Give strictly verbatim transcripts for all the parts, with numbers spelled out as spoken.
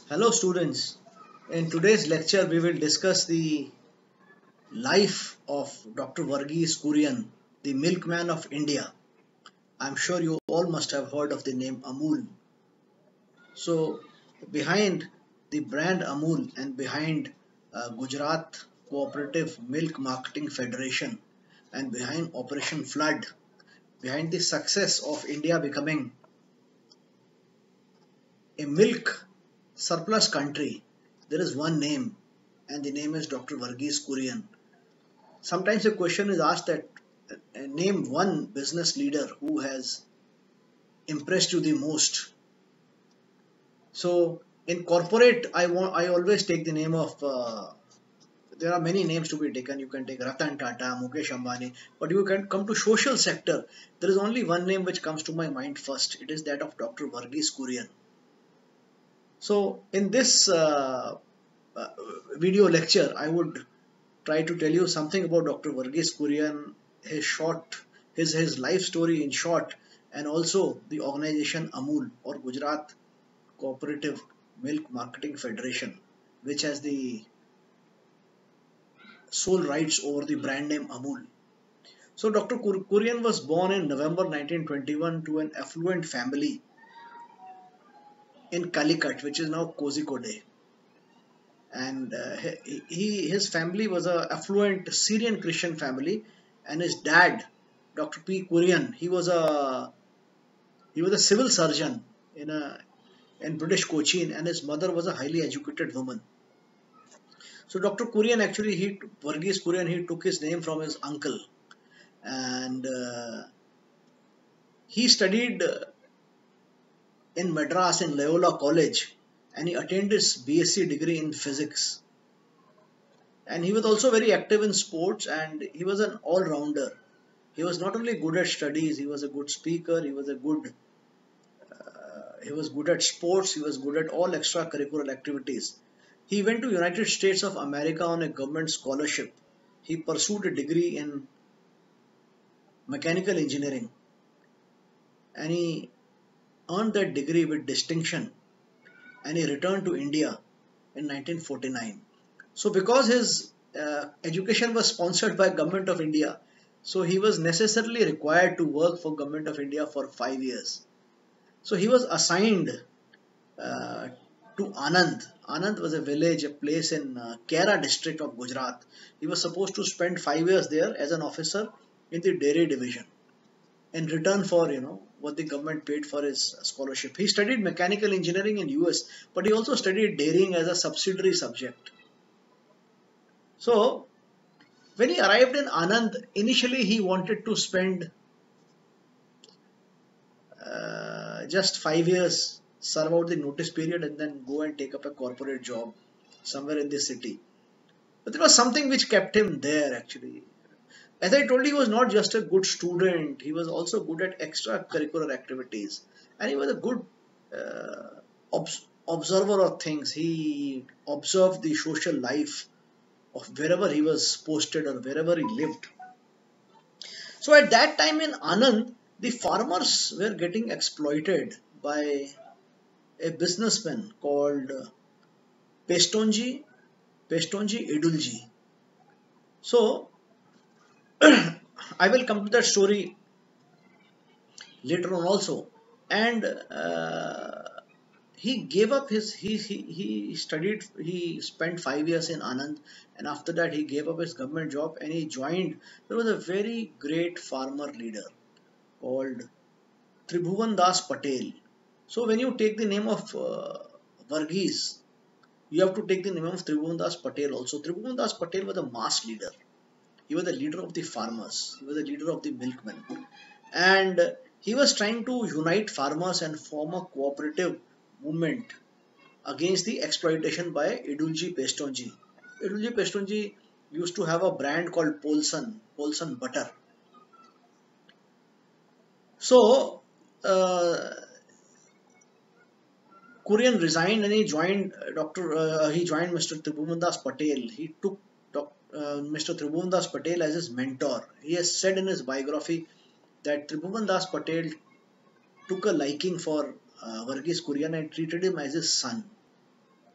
Hello students, in today's lecture we will discuss the life of Doctor Varghese Kurian, the milkman of India. I'm sure you all must have heard of the name Amul. So behind the brand Amul and behind uh, Gujarat Cooperative Milk Marketing Federation and behind Operation Flood, behind the success of India becoming a milk surplus country, there is one name and the name is Doctor Varghese Kurian. Sometimes a question is asked that uh, name one business leader who has impressed you the most. So in corporate, I want I always take the name of. Uh, there are many names to be taken. You can take Ratan Tata, Mukesh Ambani, but you can come to social sector. There is only one name which comes to my mind first. It is that of Doctor Varghese Kurian. So in this uh, uh, video lecture, I would try to tell you something about Doctor Varghese Kurian, his short, his his life story in short, and also the organization Amul or Gujarat Cooperative Milk Marketing Federation, which has the sole rights over the brand name Amul. So Doctor Kurian was born in November nineteen twenty-one to an affluent family in Calicut, which is now Kozhikode, and uh, he, he his family was a affluent Syrian Christian family, and his dad, Doctor P. Kurian, he was a he was a civil surgeon in a in British Cochin, and his mother was a highly educated woman. So Doctor Kurian actually he Varghese Kurian he took his name from his uncle, and uh, he studied uh, in Madras in Loyola College, and he attained his B S c degree in physics. And he was also very active in sports, and he was an all-rounder. He was not only good at studies, he was a good speaker, he was a good uh, he was good at sports, he was good at all extracurricular activities. He went to United States of America on a government scholarship. He pursued a degree in mechanical engineering, and he earned that degree with distinction, and he returned to India in nineteen forty-nine. So because his uh, education was sponsored by Government of India, so he was necessarily required to work for Government of India for five years. So he was assigned uh, to Anand. Anand was a village, a place in uh, Kera district of Gujarat. He was supposed to spend five years there as an officer in the dairy division in return for you know what the government paid for his scholarship. He studied mechanical engineering in U S, but he also studied dairying as a subsidiary subject. So when he arrived in Anand, initially he wanted to spend uh, just five years, serve out the notice period, and then go and take up a corporate job somewhere in the city. But there was something which kept him there actually. As I told you, he was not just a good student, he was also good at extracurricular activities. And he was a good uh, obs observer of things. He observed the social life of wherever he was posted or wherever he lived. So at that time in Anand, the farmers were getting exploited by a businessman called Pestonji, Pestonji Edulji. So I will come to that story later on also. And uh, he gave up his, he, he, he studied, he spent five years in Anand, and after that he gave up his government job and he joined, there was a very great farmer leader called Tribhuvan Das Patel. So when you take the name of uh, Varghese, you have to take the name of Tribhuvan Das Patel also. Tribhuvan Das Patel was a mass leader. He was the leader of the farmers. He was the leader of the milkmen. And he was trying to unite farmers and form a cooperative movement against the exploitation by Edulji Pestonji. Edulji Pestonji used to have a brand called Polson, Polson butter. So, uh, Kurian resigned and he joined Doctor Uh, he joined Mister Tribhuvan Das Patel. He took uh, Mister Tribhuvan Das Patel as his mentor. He has said in his biography that Tribhuvan Das Patel took a liking for uh, Varghese Kurian and treated him as his son.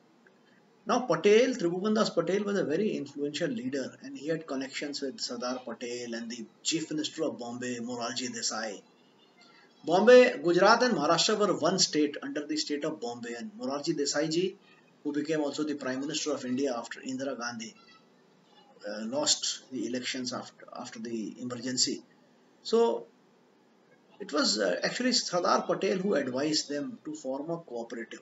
Now Patel, Tribhuvandas Patel was a very influential leader and he had connections with Sardar Patel and the Chief Minister of Bombay, Morarji Desai. Bombay, Gujarat and Maharashtra were one state under the state of Bombay, and Morarji Desai ji, who became also the Prime Minister of India after Indira Gandhi uh, lost the elections after, after the emergency. So it was uh, actually Sardar Patel who advised them to form a cooperative.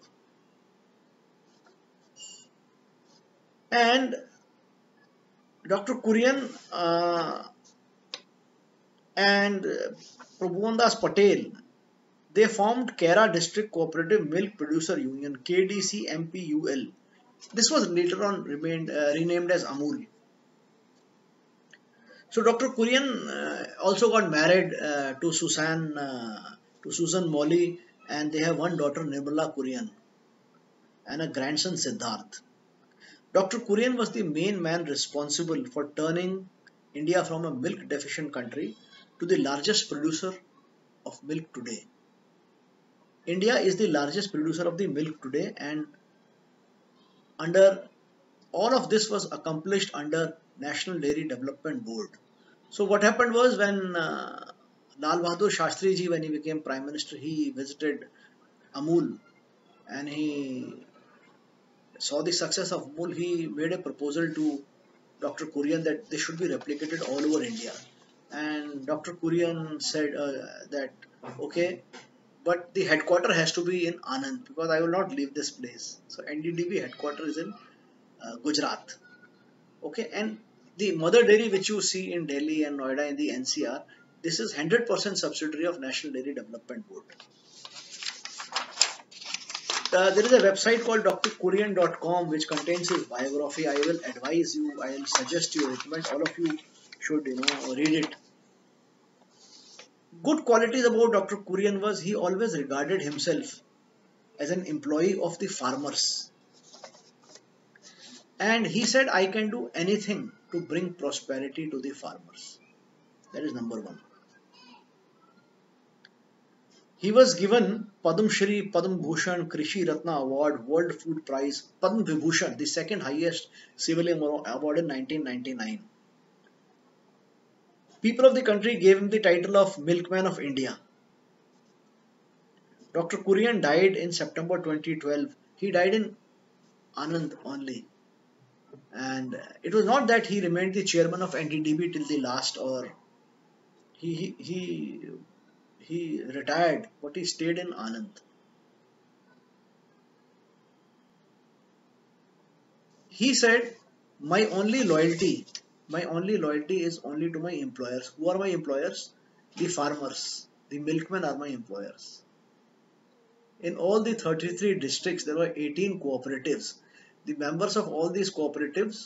And Doctor Kurian uh, and uh, Prabhuvandas Patel, they formed Kera District Cooperative Milk Producer Union, K D C M P U L. This was later on remained, uh, renamed as Amul. So Doctor Kurian uh, also got married uh, to Susan uh, to Susan Molly, and they have one daughter, Nirmala Kurian, and a grandson, Siddharth. Doctor Kurian was the main man responsible for turning India from a milk deficient country to the largest producer of milk today. India is the largest producer of the milk today, and under all of this was accomplished under National Dairy Development Board. So what happened was, when uh, Lal Bahadur Shastri ji, when he became Prime Minister, he visited Amul and he saw the success of Amul. He made a proposal to Doctor Kurian that this should be replicated all over India. And Doctor Kurian said uh, that, okay, but the headquarter has to be in Anand because I will not leave this place. So N D D B headquarter is in uh, Gujarat. Okay, and the mother dairy which you see in Delhi and Noida in the N C R, this is one hundred percent subsidiary of National Dairy Development Board. Uh, there is a website called D R Kurian dot com which contains his biography. I will advise you, I will suggest you, recommend all of you should, you know, read it. Good qualities about Doctor Kurian was he always regarded himself as an employee of the farmers. And he said, I can do anything to bring prosperity to the farmers. That is number one. He was given Padma Shri, Padma Bhushan, Krishi Ratna Award, World Food Prize, Padma Vibhushan, the second highest civilian award in nineteen ninety-nine. People of the country gave him the title of Milkman of India. Doctor Kurian died in September twenty twelve. He died in Anand only. And it was not that he remained the chairman of N D D B till the last, or he, he, he, he retired, but he stayed in Anand. He said, my only loyalty, my only loyalty is only to my employers. Who are my employers? The farmers. The milkmen are my employers. In all the thirty-three districts, there were eighteen cooperatives. The members of all these cooperatives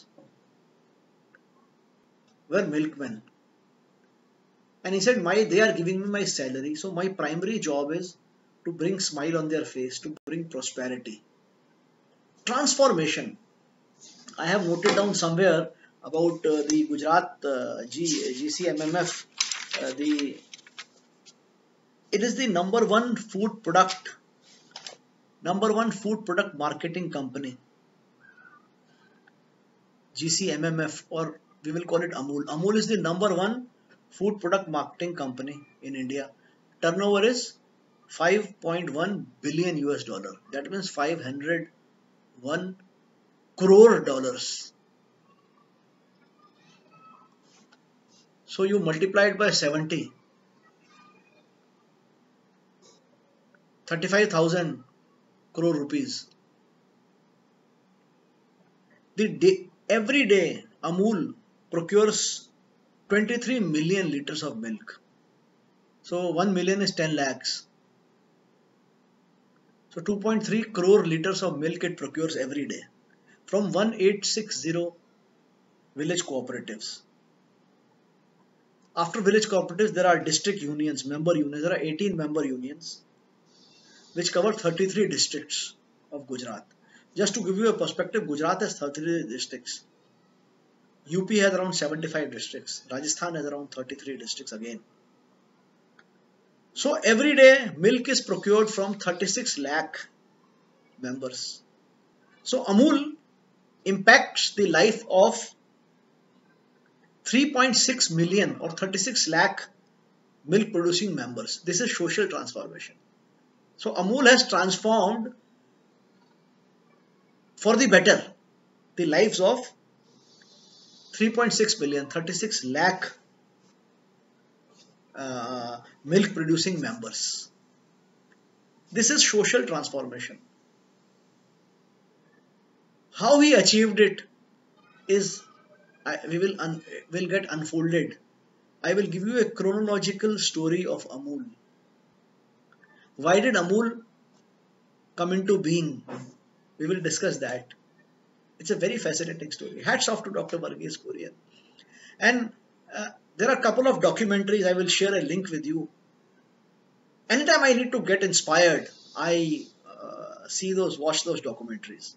were milkmen. And he said, my, they are giving me my salary. So my primary job is to bring smile on their face, to bring prosperity. Transformation. I have noted down somewhere about uh, the Gujarat uh, G, G C M M F. Uh, the, it is the number one food product, number one food product marketing company. G C M M F, or we will call it Amul. Amul is the number one food product marketing company in India. Turnover is five point one billion U S dollar. That means five hundred one crore dollars. So you multiply it by seventy. thirty-five thousand crore rupees. The day, every day Amul procures twenty-three million liters of milk. So one million is ten lakhs. So two point three crore liters of milk it procures every day from one thousand eight hundred sixty village cooperatives. After village cooperatives, there are district unions, member unions. There are eighteen member unions which cover thirty-three districts of Gujarat. Just to give you a perspective, Gujarat has thirty-three districts. U P has around seventy-five districts. Rajasthan has around thirty-three districts again. So every day milk is procured from thirty-six lakh members. So Amul impacts the life of three point six million or thirty-six lakh milk producing members. This is social transformation. So Amul has transformed for the better the lives of three point six billion, thirty-six lakh uh, milk producing members. This is social transformation. How he achieved it is I, we will un, will get unfolded. I will give you a chronological story of Amul. Why did Amul come into being? We will discuss that. It's a very fascinating story. Hats off to Doctor Varghese Kurian. And uh, there are a couple of documentaries. I will share a link with you. Anytime I need to get inspired, I uh, see those, watch those documentaries.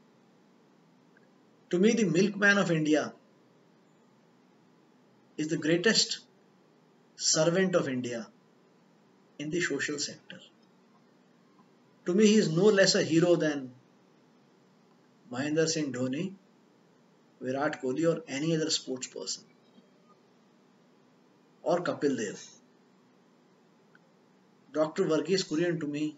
To me, the milkman of India is the greatest servant of India in the social sector. To me, he is no less a hero than Mahendra Singh Dhoni, Virat Kohli, or any other sports person, or Kapil Dev. Doctor Varghese Kurian to me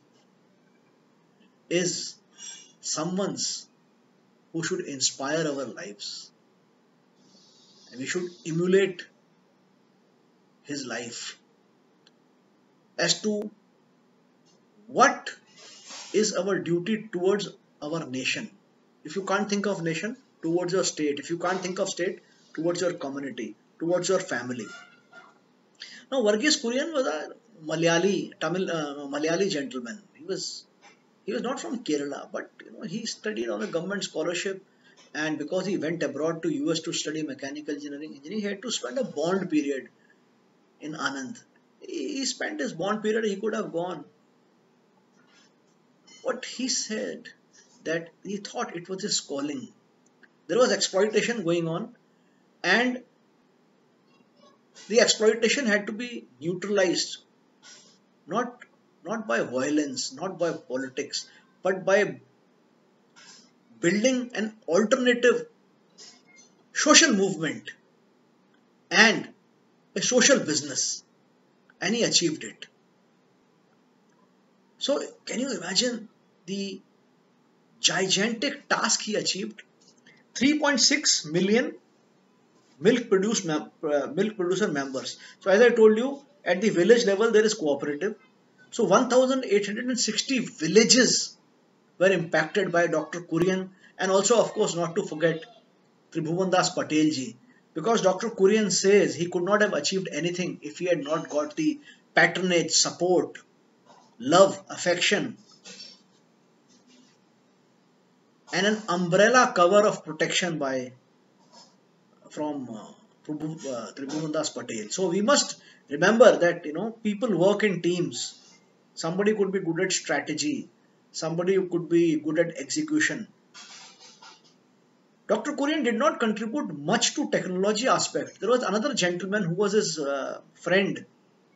is someone's who should inspire our lives. And we should emulate his life as to what is our duty towards our nation. If you can't think of nation, towards your state. If you can't think of state, towards your community, towards your family. Now, Varghese Kurian was a Malayali, Tamil, uh, Malayali gentleman. He was he was not from Kerala, but you know he studied on a government scholarship, and because he went abroad to U S to study mechanical engineering, engineering, he had to spend a bond period in Anand. He spent his bond period. He could have gone. What he said that he thought it was his calling. There was exploitation going on, and the exploitation had to be neutralized, not not by violence, not by politics, but by building an alternative social movement and a social business, and he achieved it. So can you imagine the gigantic task he achieved? three point six million milk produce uh, milk producer members. So as I told you, at the village level there is cooperative. So one thousand eight hundred sixty villages were impacted by Doctor Kurian, and also of course not to forget Tribhuvan Das Patel ji, because Doctor Kurian says he could not have achieved anything if he had not got the patronage, support, love, affection, and an umbrella cover of protection by from uh, Tribhuvan Das Patel. So we must remember that you know people work in teams. Somebody could be good at strategy, somebody could be good at execution. Doctor Kurian did not contribute much to technology aspect. There was another gentleman who was his uh, friend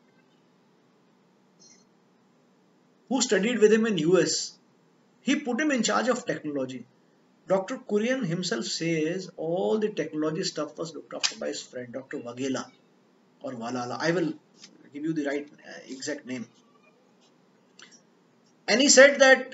who studied with him in U S. He put him in charge of technology. Doctor Kurian himself says all the technology stuff was looked after by his friend Doctor Waghela or Walala. I will give you the right uh, exact name. And he said that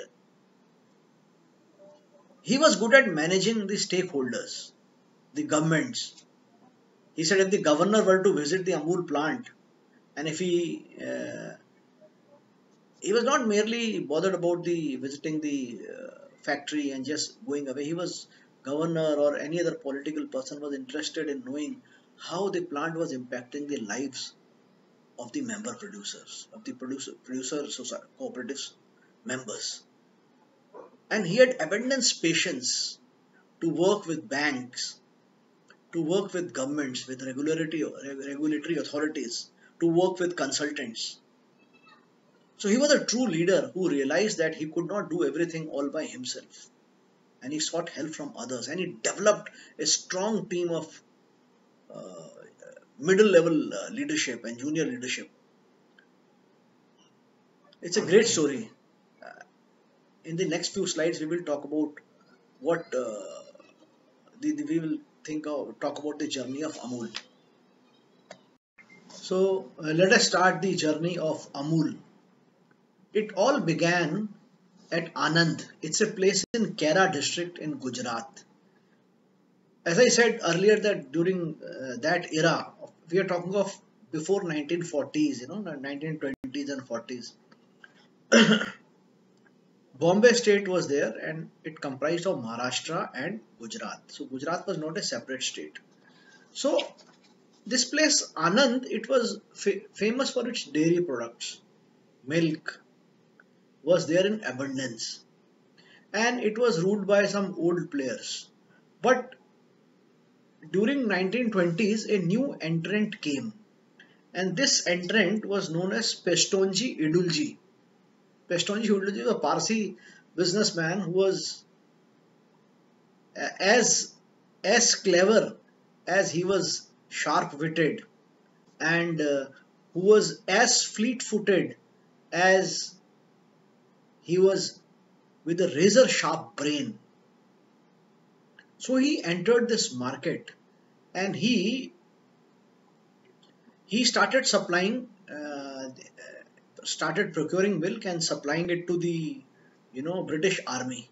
he was good at managing the stakeholders, the governments. He said if the governor were to visit the Amul plant, and if he uh, he was not merely bothered about the visiting the uh, factory and just going away. He was governor or any other political person was interested in knowing how the plant was impacting the lives of the member producers, of the producer, producer society, cooperatives members. And he had abundance patience to work with banks, to work with governments, with regulatory, regulatory authorities, to work with consultants. So he was a true leader who realized that he could not do everything all by himself. And he sought help from others. And he developed a strong team of uh, middle level uh, leadership and junior leadership. It's a great story. Uh, in the next few slides, we will talk about what uh, the, the, we will think of, talk about the journey of Amul. So uh, let us start the journey of Amul. It all began at Anand. It's a place in Kera district in Gujarat. As I said earlier, that during uh, that era, we are talking of before nineteen forties, you know, nineteen twenties and forties. Bombay state was there and it comprised of Maharashtra and Gujarat. So Gujarat was not a separate state. So this place Anand, it was fa famous for its dairy products. Milk was there in abundance and it was ruled by some old players. But during nineteen twenties, a new entrant came, and this entrant was known as Pestonji Idulji. Pestonji Idulji was a Parsi businessman who was uh, as as clever as he was sharp-witted, and uh, who was as fleet-footed as he was with a razor-sharp brain. So he entered this market and he he started supplying, uh, started procuring milk and supplying it to the, you know, British Army.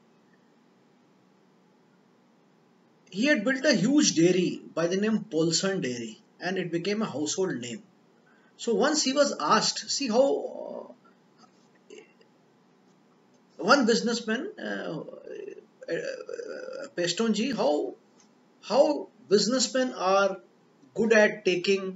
He had built a huge dairy by the name Paulson Dairy and it became a household name. So once he was asked, see how uh, one businessman, uh, uh, Pestonji, how how businessmen are good at taking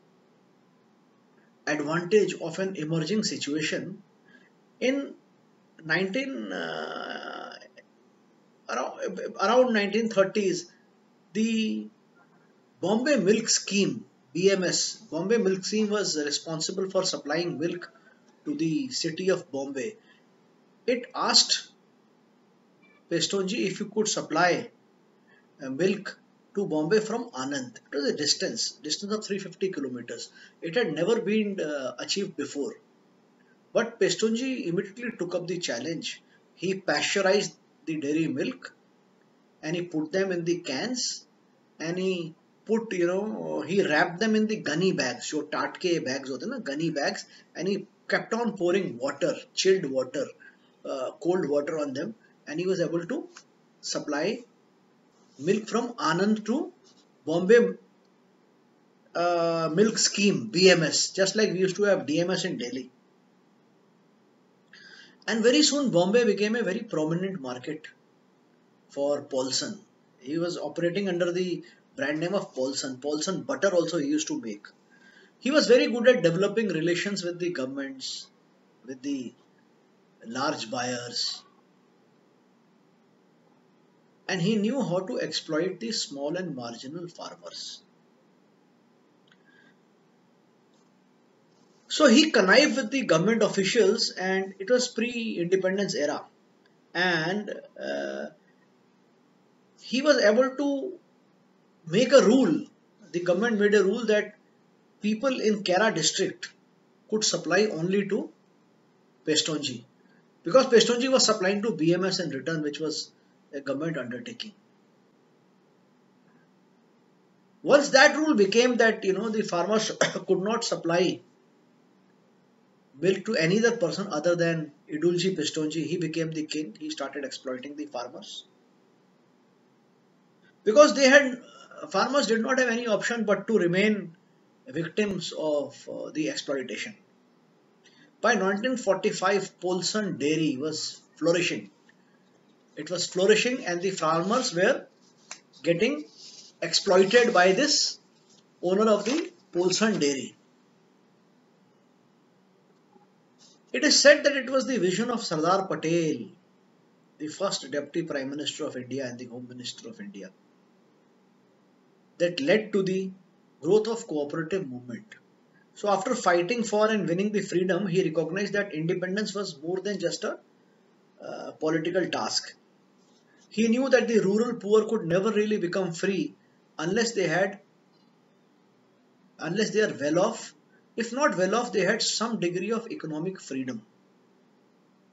advantage of an emerging situation. In nineteen uh, around, around nineteen thirties, the Bombay Milk Scheme, B M S, Bombay Milk Scheme was responsible for supplying milk to the city of Bombay. It asked Pestonji if you could supply uh, milk to Bombay from Anand. It was a distance, distance of three hundred fifty kilometers. It had never been uh, achieved before. But Pestonji immediately took up the challenge. He pasteurized the dairy milk and he put them in the cans and he put, you know, he wrapped them in the gunny bags. So tatke bags hote na, gunny bags, and he kept on pouring water, chilled water, uh, cold water on them, and he was able to supply milk from Anand to Bombay uh, Milk Scheme, B M S, just like we used to have D M S in Delhi. And very soon Bombay became a very prominent market for Paulson. He was operating under the brand name of Paulson. Paulson butter also he used to make. He was very good at developing relations with the governments, with the large buyers, and he knew how to exploit the small and marginal farmers. So he connived with the government officials, and it was pre-independence era, and uh, he was able to make a rule. The government made a rule that people in Kera district could supply only to Pestonji, because Pestonji was supplying to B M S in return, which was a government undertaking. Once that rule became that, you know, the farmers could not supply milk to any other person other than Idulji Pestonji, he became the king. He started exploiting the farmers because they had farmers did not have any option but to remain victims of uh, the exploitation. By nineteen forty-five, Paulson Dairy was flourishing. It was flourishing and the farmers were getting exploited by this owner of the Paulson Dairy. It is said that it was the vision of Sardar Patel, the first Deputy Prime Minister of India and the Home Minister of India, that led to the growth of cooperative movement. So after fighting for and winning the freedom, he recognized that independence was more than just a uh, political task. He knew that the rural poor could never really become free unless they had, unless they are well off. If not well off, they had some degree of economic freedom.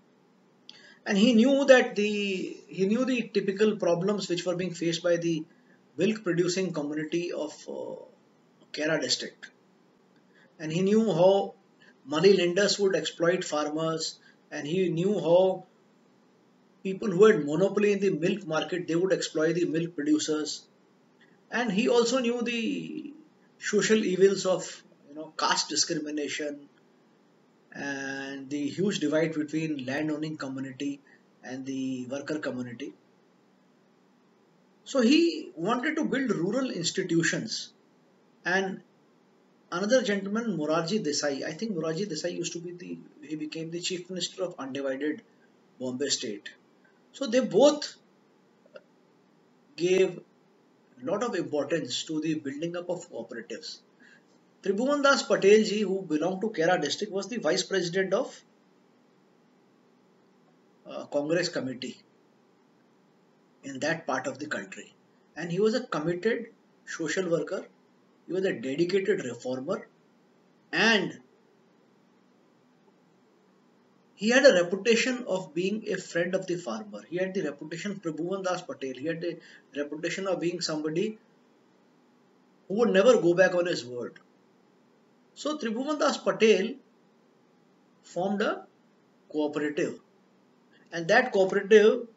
And he knew that the he knew the typical problems which were being faced by the milk producing community of uh, Kera district, and he knew how money lenders would exploit farmers, and he knew how people who had monopoly in the milk market, they would exploit the milk producers, and he also knew the social evils of, you know, caste discrimination and the huge divide between land owning community and the worker community. So he wanted to build rural institutions. And another gentleman, Morarji Desai, I think Morarji Desai used to be the, he became the chief minister of undivided Bombay state. So they both gave a lot of importance to the building up of cooperatives. Tribhuvan Das Patel ji, who belonged to Kera district, was the vice president of uh, Congress committee in that part of the country, and he was a committed social worker. He was a dedicated reformer, and he had a reputation of being a friend of the farmer. He had the reputation, Tribhuvan Das Patel, he had the reputation of being somebody who would never go back on his word. So Tribhuvan Das Patel formed a cooperative, and that cooperative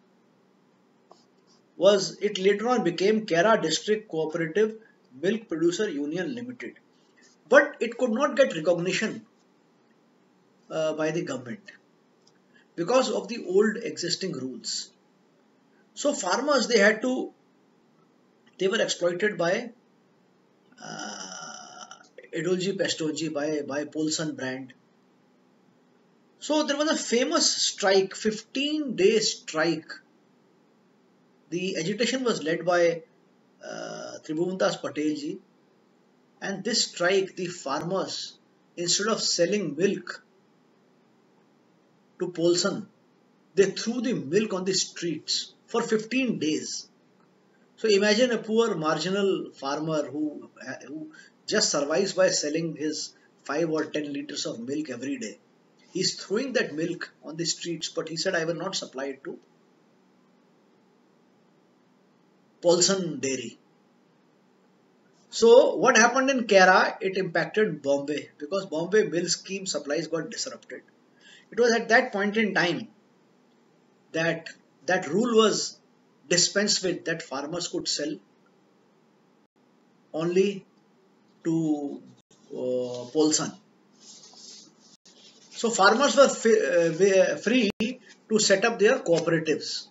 was, it later on became Kera District Cooperative Milk Producer Union Limited. But it could not get recognition uh, by the government because of the old existing rules. So farmers, they had to, they were exploited by uh, Edulji Pestonji, by, by Polson brand. So there was a famous strike, fifteen day strike. The agitation was led by uh, Tribhuvan Das Patel ji, and this strike, the farmers, instead of selling milk to Polson, they threw the milk on the streets for fifteen days. So imagine a poor marginal farmer who, who just survives by selling his five or ten liters of milk every day. He's throwing that milk on the streets, but he said, I will not supply it to Polson Dairy. So what happened in Kera, it impacted Bombay because Bombay milk scheme supplies got disrupted. It was at that point in time that that rule was dispensed with, that farmers could sell only to uh, Polson. So farmers were uh, free to set up their cooperatives.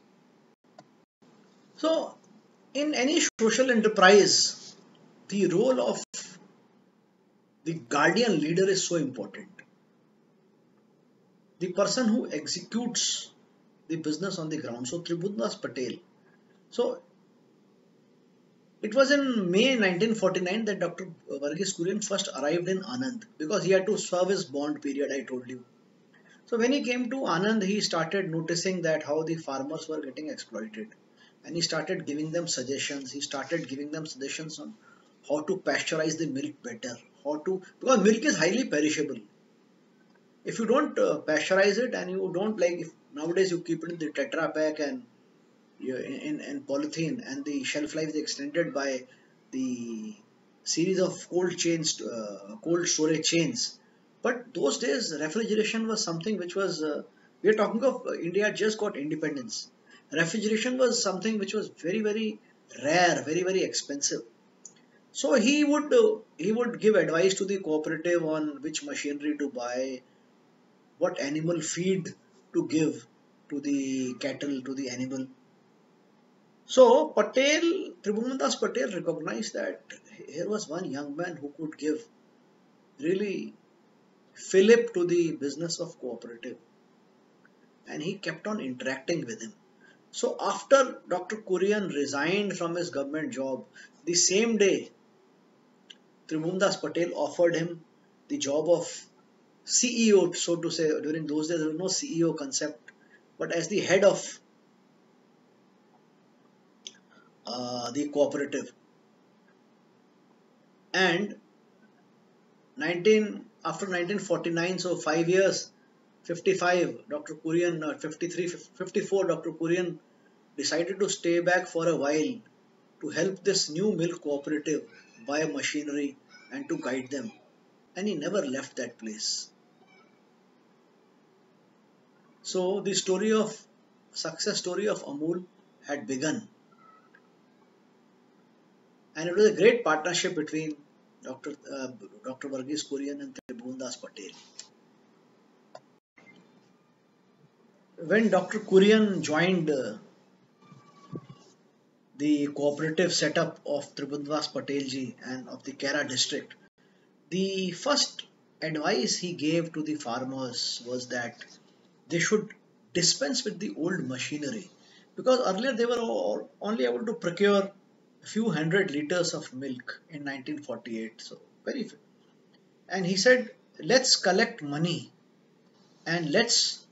So in any social enterprise, the role of the guardian leader is so important. The person who executes the business on the ground. So Tribhuvan Das Patel. So it was in May nineteen forty-nine that Doctor Varghese Kurian first arrived in Anand because he had to serve his bond period, I told you. So when he came to Anand, he started noticing that how the farmers were getting exploited, and he started giving them suggestions. He started giving them suggestions on how to pasteurize the milk better, how to, because milk is highly perishable. If you don't uh, pasteurize it, and you don't, like, if nowadays you keep it in the Tetra Pak and you, in, in polythene, and the shelf life is extended by the series of cold chains, uh, cold storage chains. But those days refrigeration was something which was, uh, we are talking of uh, India just got independence. Refrigeration was something which was very very rare, very very expensive. So he would uh, he would give advice to the cooperative on which machinery to buy, what animal feed to give to the cattle, to the animal. So Patel, Tribhuvan Das Patel recognized that here was one young man who could give really fillip to the business of cooperative, and he kept on interacting with him. So after Doctor Kurian resigned from his government job, the same day Tribhuvan Das Patel offered him the job of C E O, so to say. During those days there was no C E O concept, but as the head of uh, the cooperative. And nineteen after nineteen forty-nine, so five years, fifty-five, Doctor Kurian, uh, fifty-three, fifty-four, Doctor Kurian decided to stay back for a while to help this new milk cooperative buy machinery and to guide them. And he never left that place. So the story of success story of Amul had begun, and it was a great partnership between Doctor Uh, Doctor Varghese Kurian and Tribhuvandas Patel. When Doctor Kurian joined uh, the cooperative setup of Tribhuvandas Patel ji and of the Kera district, the first advice he gave to the farmers was that they should dispense with the old machinery, because earlier they were all, only able to procure a few hundred liters of milk in nineteen forty-eight. So very few. And he said, let's collect money and let's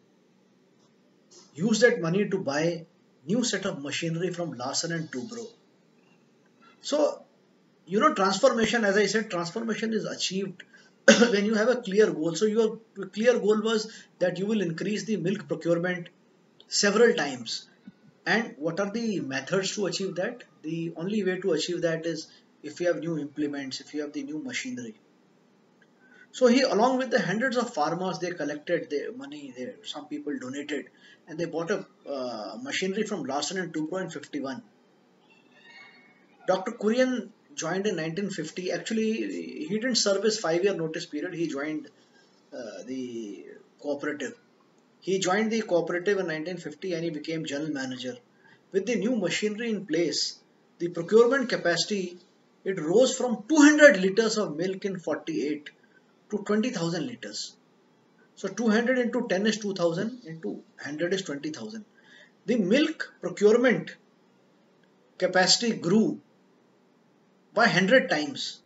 use that money to buy new set of machinery from Larsen and Toubro. So, you know, transformation, as I said, transformation is achieved when you have a clear goal. So your clear goal was that you will increase the milk procurement several times. And what are the methods to achieve that? The only way to achieve that is if you have new implements, if you have the new machinery. So he, along with the hundreds of farmers, they collected their money. They, some people donated, and they bought a uh, machinery from Larsen and Toubro in fifty-one. Doctor Kurian joined in nineteen fifty. Actually, he didn't serve his five-year notice period. He joined uh, the cooperative. He joined the cooperative in nineteen fifty and he became general manager. With the new machinery in place, the procurement capacity, it rose from two hundred liters of milk in forty-eight to twenty thousand liters. So two hundred into ten is two thousand, into one hundred is twenty thousand. The milk procurement capacity grew by one hundred times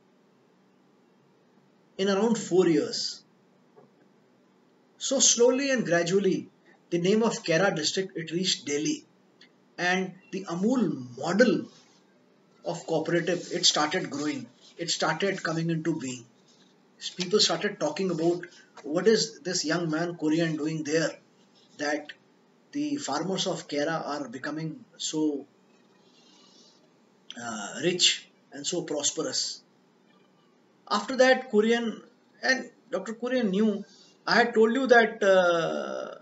in around four years. So slowly and gradually, the name of Kera district, it reached Delhi, and the Amul model of cooperative, it started growing. It started coming into being. People started talking about what is this young man Kurian doing there, that the farmers of Kera are becoming so uh, rich and so prosperous. After that, Kurian and Doctor Kurian knew. I had told you that uh,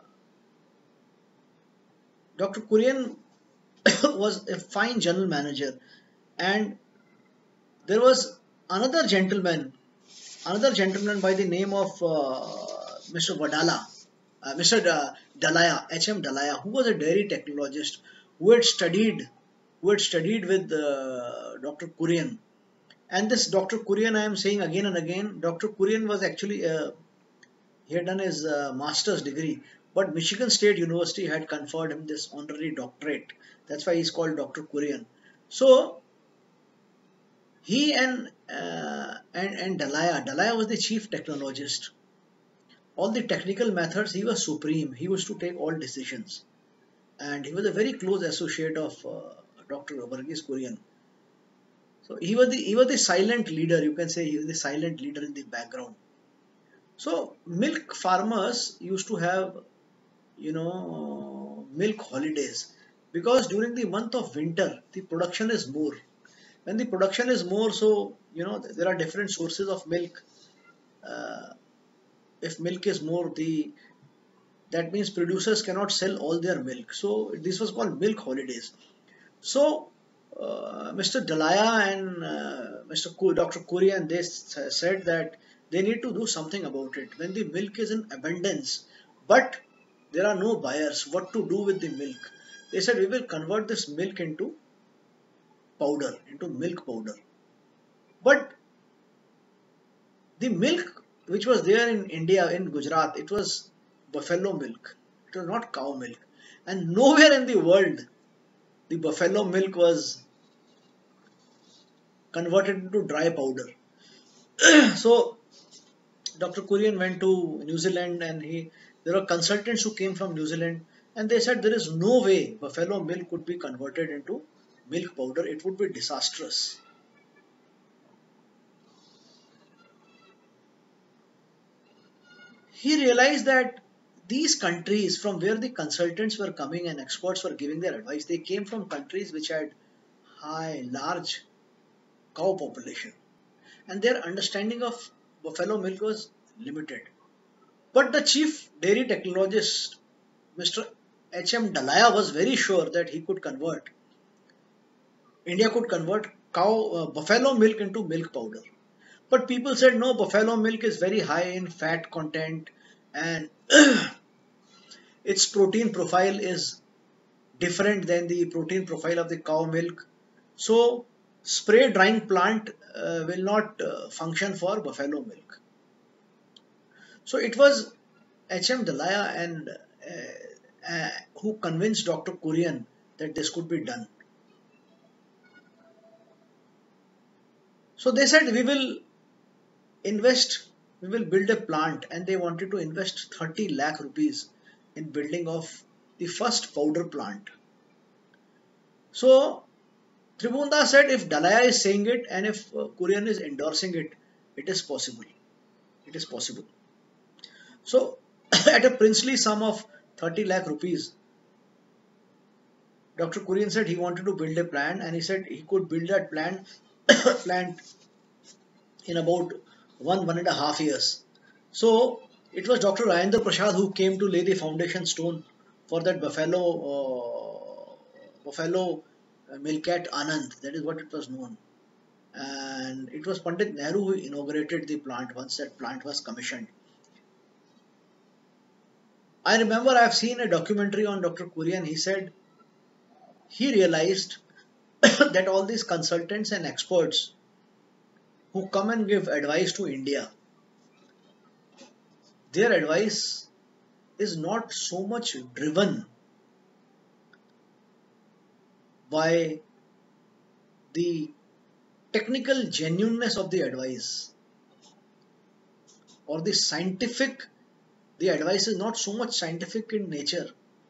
Doctor Kurian was a fine general manager, and there was another gentleman, another gentleman by the name of uh, Mister Wadala, uh, Mister Da- Dalaya, H M Dalaya, who was a dairy technologist, who had studied, who had studied with uh, Doctor Kurian. And this Doctor Kurian, I am saying again and again, Doctor Kurian was actually uh, he had done his uh, master's degree, but Michigan State University had conferred him this honorary doctorate. That's why he's called Doctor Kurian. So he and uh, and and Dalaya, Dalaya was the chief technologist. All the technical methods, he was supreme. He was to take all decisions, and he was a very close associate of uh, Doctor Varghese Kurian. So he was the he was the silent leader. You can say he was the silent leader in the background. So milk farmers used to have, you know, milk holidays, because during the month of winter the production is more. When the production is more, so you know there are different sources of milk. Uh, if milk is more, the that means producers cannot sell all their milk. So this was called milk holidays. So uh, Mister Dalaya and uh, Mister Ku- Doctor Kurian, they s- said that they need to do something about it. When the milk is in abundance, but there are no buyers, what to do with the milk? They said we will convert this milk into powder, into milk powder. But the milk which was there in India, in Gujarat, it was buffalo milk. It was not cow milk. And nowhere in the world the buffalo milk was converted into dry powder. So Doctor Kurian went to New Zealand, and he there were consultants who came from New Zealand, and they said there is no way buffalo milk could be converted into milk powder. It would be disastrous. He realized that these countries from where the consultants were coming and experts were giving their advice, they came from countries which had high, large cow population, and their understanding of buffalo milk was limited. But the chief dairy technologist, Mister H M Dalaya, was very sure that he could convert, India could convert cow uh, buffalo milk into milk powder. But people said no, buffalo milk is very high in fat content and its protein profile is different than the protein profile of the cow milk. So, spray drying plant uh, will not uh, function for buffalo milk. So, it was H M Dalaya and uh, uh, who convinced Doctor Kurian that this could be done. So, they said we will invest, we will build a plant, and they wanted to invest thirty lakh rupees in building of the first powder plant. So, Tribunda said if Dalaya is saying it and if uh, Kurian is endorsing it, it is possible. It is possible. So, at a princely sum of thirty lakh rupees, Doctor Kurian said he wanted to build a plant, and he said he could build that plant, plant in about one, one and a half years. So, it was Doctor Rajendra Prasad who came to lay the foundation stone for that buffalo, uh, buffalo uh, milk at Anand. That is what it was known. And it was Pandit Nehru who inaugurated the plant once that plant was commissioned. I remember I've seen a documentary on Doctor Kurian. He said he realized that all these consultants and experts who come and give advice to India, their advice is not so much driven by the technical genuineness of the advice or the scientific, the advice is not so much scientific in nature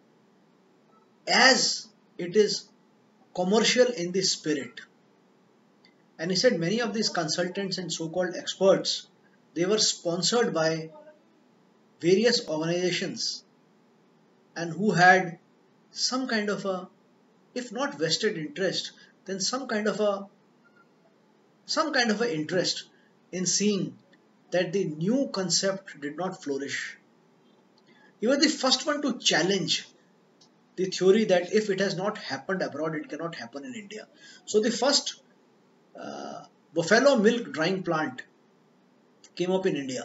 as it is commercial in the spirit. And he said many of these consultants and so-called experts, they were sponsored by various organizations and who had some kind of a, if not vested interest, then some kind of a, some kind of a interest in seeing that the new concept did not flourish. He was the first one to challenge the theory that if it has not happened abroad, it cannot happen in India. So the first uh, buffalo milk drying plant came up in India.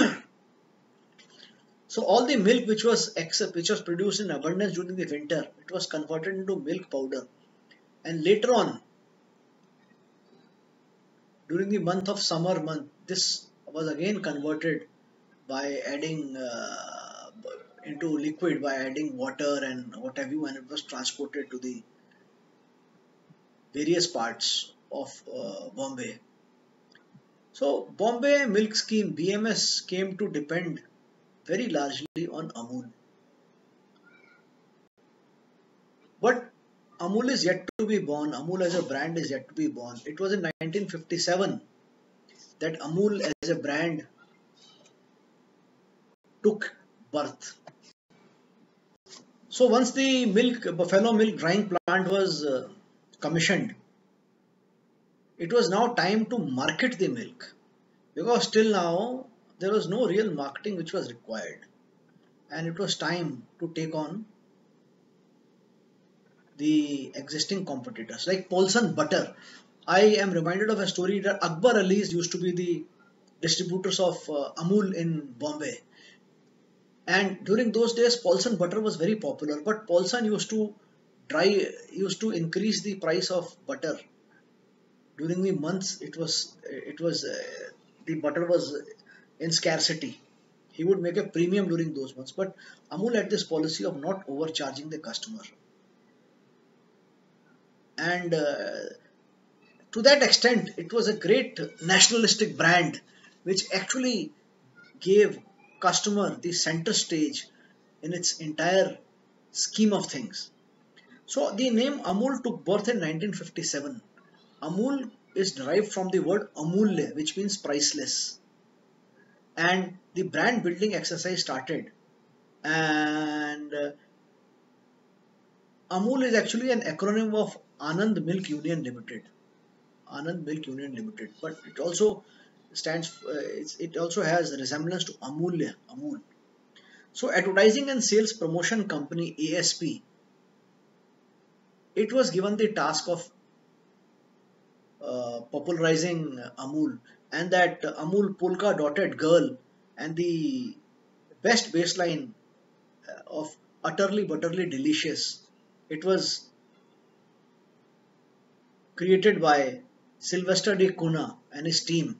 So all the milk which was except which was produced in abundance during the winter, it was converted into milk powder. And later on, during the month of summer month, this was again converted by adding uh, into liquid by adding water and what have you, and it was transported to the various parts of uh, Bombay. So Bombay Milk Scheme B M S came to depend very largely on Amul. But Amul is yet to be born. Amul as a brand is yet to be born. It was in nineteen fifty-seven that Amul as a brand took birth. So once the milk buffalo milk drying plant was uh, commissioned, it was now time to market the milk, because till now there was no real marketing which was required, and it was time to take on the existing competitors like Paulson Butter. I am reminded of a story that Akbar Ali's used to be the distributors of uh, Amul in Bombay. And during those days, Paulson butter was very popular, but Paulson used to try used to increase the price of butter during the months. It was it was uh, the butter was in scarcity. He would make a premium during those months, but Amul had this policy of not overcharging the customer, and uh, to that extent, it was a great nationalistic brand, which actually gave customer the center stage in its entire scheme of things. So the name Amul took birth in nineteen fifty-seven. Amul is derived from the word Amulya, which means priceless. And the brand building exercise started. And uh, Amul is actually an acronym of Anand Milk Union Limited. Anand Milk Union Limited, but it also stands. Uh, it's, it also has resemblance to Amulya. Amul. So, Advertising and Sales Promotion Company A S P. It was given the task of uh, popularizing Amul, and that Amul polka dotted girl and the best baseline uh, of utterly butterly delicious. It was created by Sylvester de Cuna and his team.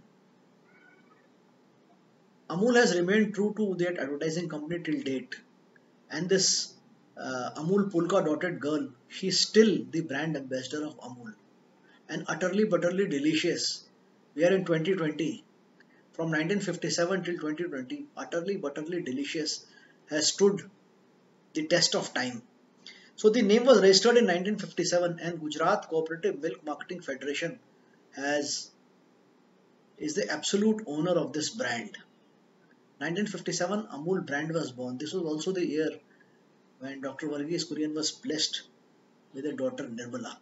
Amul has remained true to that advertising company till date, and this uh, Amul polka dotted girl, she's still the brand ambassador of Amul, and utterly butterly delicious. We are in twenty twenty. From nineteen fifty-seven till twenty twenty, utterly butterly delicious has stood the test of time. So the name was registered in nineteen fifty-seven, and Gujarat Cooperative Milk Marketing Federation has is the absolute owner of this brand. nineteen fifty-seven Amul brand was born. This was also the year when Doctor Varghese Kurian was blessed with a daughter Nirmala.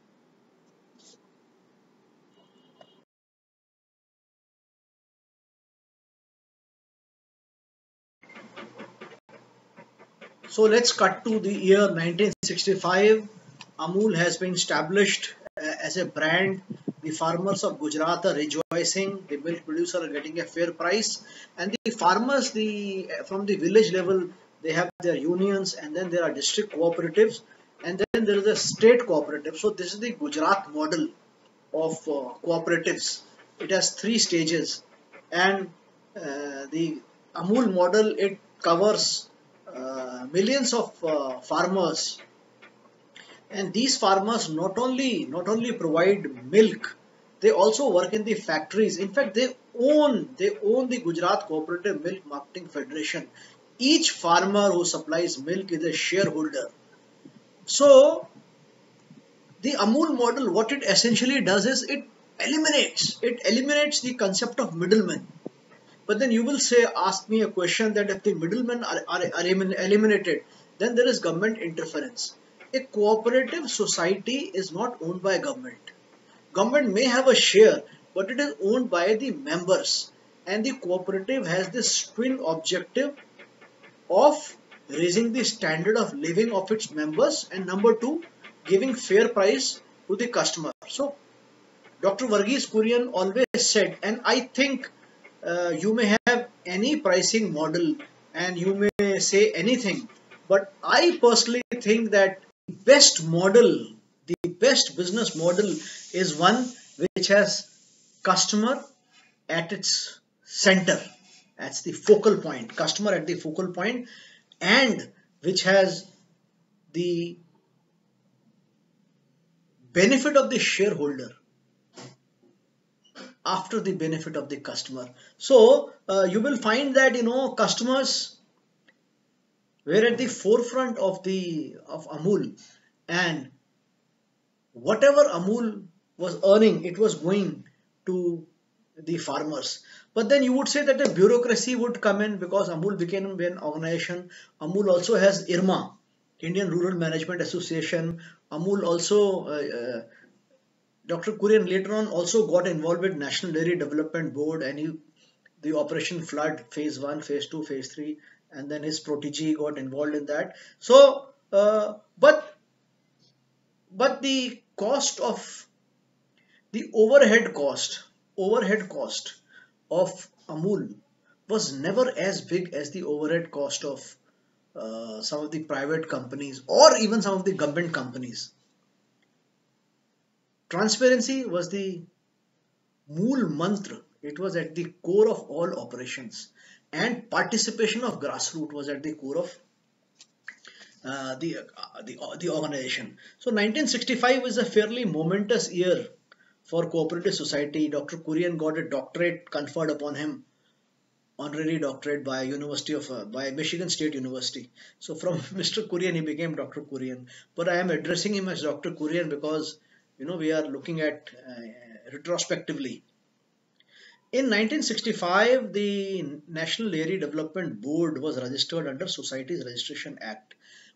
So let's cut to the year nineteen sixty-five. Amul has been established uh, as a brand. The farmers of Gujarat are rejoicing. The milk producers are getting a fair price, and the farmers, the from the village level, they have their unions, and then there are district cooperatives, and then there is a state cooperative. So this is the Gujarat model of uh, cooperatives. It has three stages, and uh, the Amul model, it covers uh, millions of uh, farmers, and these farmers not only not only provide milk, they also work in the factories. In fact, they own they own the Gujarat Cooperative Milk Marketing Federation. Each farmer who supplies milk is a shareholder. So the Amul model, what it essentially does is it eliminates it eliminates the concept of middlemen. But then you will say, ask me a question that if the middlemen are, are, are eliminated, then there is government interference. A cooperative society is not owned by government. Government may have a share, but it is owned by the members. And the cooperative has this twin objective of raising the standard of living of its members, and number two, giving fair price to the customer. So Doctor Varghese Kurian always said, and I think uh, you may have any pricing model and you may say anything, but I personally think that the best model, the best business model is one which has customer at its center. That's the focal point, customer at the focal point, and which has the benefit of the shareholder after the benefit of the customer. So uh, you will find that, you know, customers were at the forefront of the of Amul, and whatever Amul was earning, it was going to the farmers. But then you would say that a bureaucracy would come in because Amul became an organization. Amul also has IRMA, Indian Rural Management Association. Amul also, uh, uh, Doctor Kurian later on also got involved with National Dairy Development Board, and he, the Operation Flood phase one, phase two, phase three, and then his protege got involved in that. So, uh, but but the cost of the overhead cost, overhead cost of Amul was never as big as the overhead cost of uh, some of the private companies or even some of the government companies. Transparency was the mool mantra. It was at the core of all operations, and participation of grassroots was at the core of uh, the, uh, the uh, the organization. So nineteen sixty-five is a fairly momentous year for cooperative society. Doctor Kurian got a doctorate conferred upon him, honorary doctorate by University of uh, by Michigan State University. So from Mister Kurian he became Doctor Kurian. But I am addressing him as Doctor Kurian because, you know, we are looking at uh, retrospectively. In nineteen sixty-five, the National Dairy Development Board was registered under Societies Registration Act.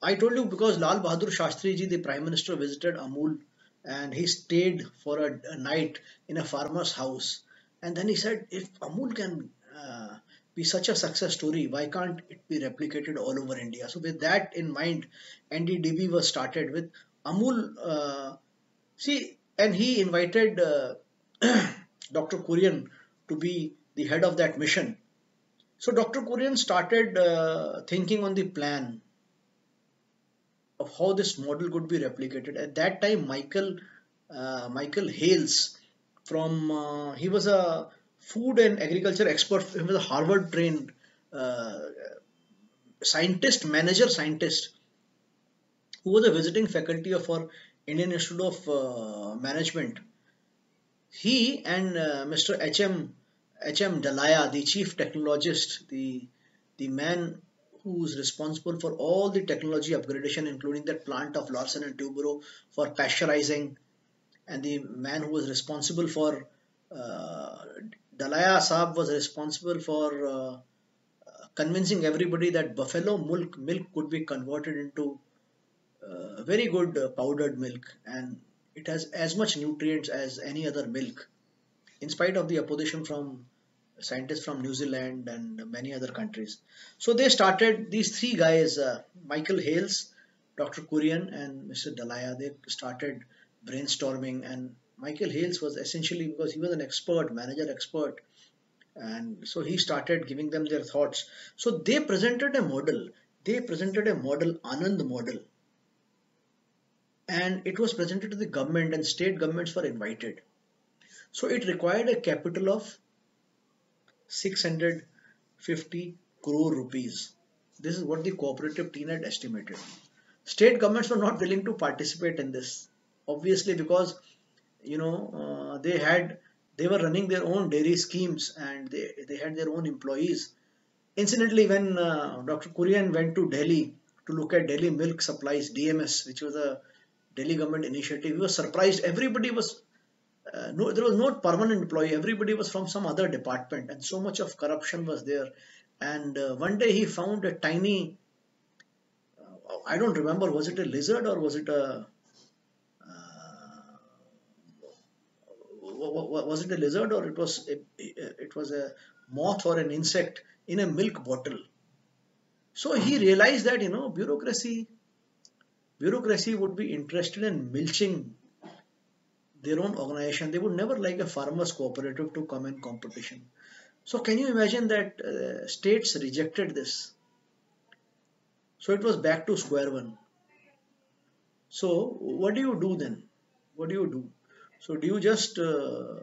I told you because Lal Bahadur Shastri ji, the Prime Minister, visited Amul and he stayed for a, a night in a farmer's house. And then he said, if Amul can uh, be such a success story, why can't it be replicated all over India? So, with that in mind, N D D B was started with Amul. Uh, see, and he invited uh, Doctor Kurian to be the head of that mission. So, Doctor Kurian started uh, thinking on the plan of how this model could be replicated. At that time, Michael uh, Michael Hales from uh, he was a food and agriculture expert. He was a Harvard trained uh, scientist, manager scientist, who was a visiting faculty of our Indian Institute of uh, Management. He and uh, Mister H M H M Dalaya, the chief technologist, the the man who's responsible for all the technology upgradation, including that plant of Larsen and Toubro for pasteurizing, and the man who was responsible for uh, Dalaya Saab was responsible for uh, convincing everybody that buffalo milk milk could be converted into uh, very good uh, powdered milk, and it has as much nutrients as any other milk, in spite of the opposition from scientists from New Zealand and many other countries. So they started, these three guys, uh, Michael Hales, Doctor Kurian, and Mister Dalaya, they started brainstorming. And Michael Hales was essentially, because he was an expert, manager expert, and so he started giving them their thoughts. So they presented a model. They presented a model, Anand model, and it was presented to the government, and state governments were invited. So it required a capital of six hundred fifty crore rupees. This is what the cooperative team had estimated. State governments were not willing to participate in this, obviously, because you know uh, they had they were running their own dairy schemes, and they, they had their own employees. Incidentally, when uh, Doctor Kurian went to Delhi to look at Delhi milk supplies, D M S, which was a Delhi government initiative, he was surprised. Everybody was uh, no, there was no permanent employee. Everybody was from some other department, and so much of corruption was there. And uh, one day he found a tiny, uh, I don't remember, was it a lizard or was it a, uh, was it a lizard or it was a, it was a moth or an insect in a milk bottle. So he realized that you know bureaucracy, bureaucracy would be interested in milching their own organization. They would never like a farmers cooperative to come in competition. So can you imagine that uh, states rejected this? So it was back to square one. So what do you do then? What do you do? So do you just uh,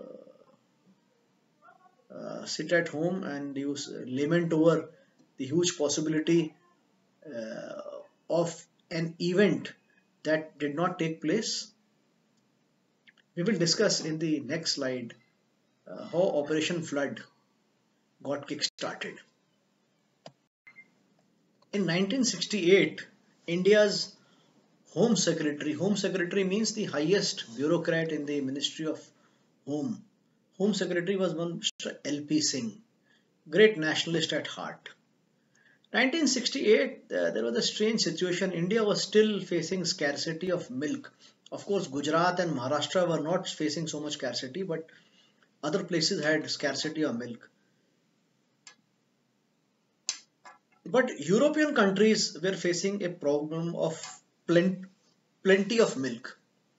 uh, sit at home and you lament over the huge possibility uh, of an event that did not take place? We will discuss in the next slide uh, how Operation Flood got kick-started. In nineteen sixty-eight, India's Home Secretary, Home Secretary means the highest bureaucrat in the Ministry of Home. Home Secretary was one Mister L P Singh, great nationalist at heart. nineteen sixty-eight, uh, there was a strange situation. India was still facing scarcity of milk. Of course, Gujarat and Maharashtra were not facing so much scarcity, but other places had scarcity of milk. But European countries were facing a problem of plen plenty of milk.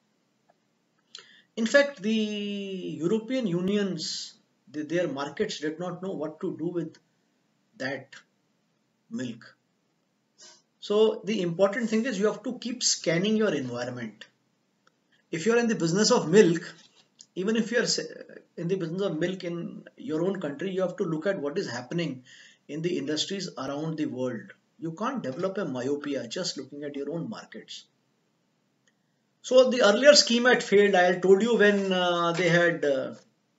In fact, the European Unions, the, their markets did not know what to do with that milk. So the important thing is you have to keep scanning your environment. If you are in the business of milk, even if you are in the business of milk in your own country, you have to look at what is happening in the industries around the world. You can't develop a myopia just looking at your own markets. So the earlier scheme had failed. I told you when uh, they had uh,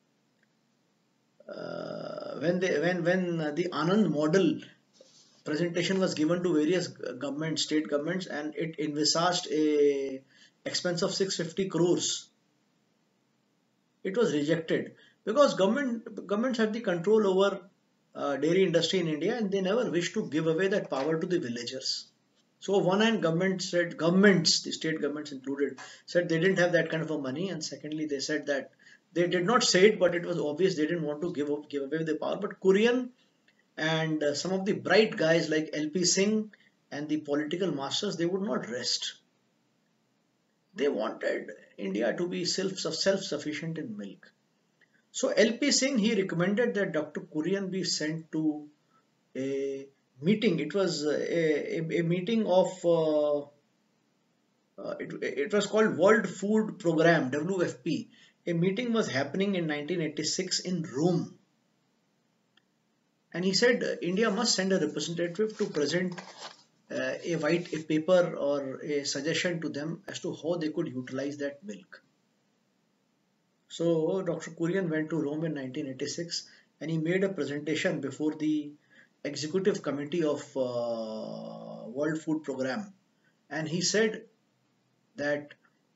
uh, when they when when the Anand model presentation was given to various governments, state governments, and it envisaged a expense of six hundred fifty crores. It was rejected because government governments had the control over uh, dairy industry in India, and they never wished to give away that power to the villagers. So one hand government said, governments, the state governments included, said they didn't have that kind of a money, and secondly they said that they did not say it, but it was obvious they didn't want to give up, give away the power. But Kurian and uh, some of the bright guys like L P Singh and the political masters, they would not rest. They wanted India to be self self sufficient in milk. So L P Singh, he recommended that Doctor Kurian be sent to a meeting. It was a, a, a meeting of uh, uh, it, it was called World Food Program, W F P. A meeting was happening in nineteen eighty-six in Rome, and he said uh, India must send a representative to present uh, a white a paper or a suggestion to them as to how they could utilize that milk. So Doctor Kurian went to Rome in nineteen eighty-six, and he made a presentation before the executive committee of uh, World Food Program, and he said that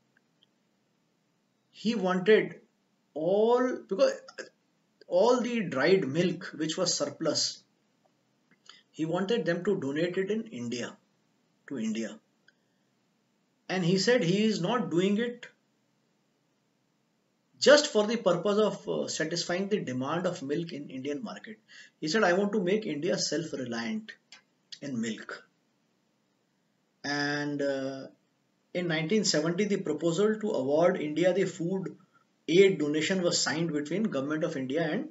he wanted all, because all the dried milk which was surplus, he wanted them to donate it in India, to India. And he said he is not doing it just for the purpose of uh, satisfying the demand of milk in Indian market. He said, I want to make India self-reliant in milk. And uh, in nineteen seventy, the proposal to award India the food aid donation was signed between Government of India and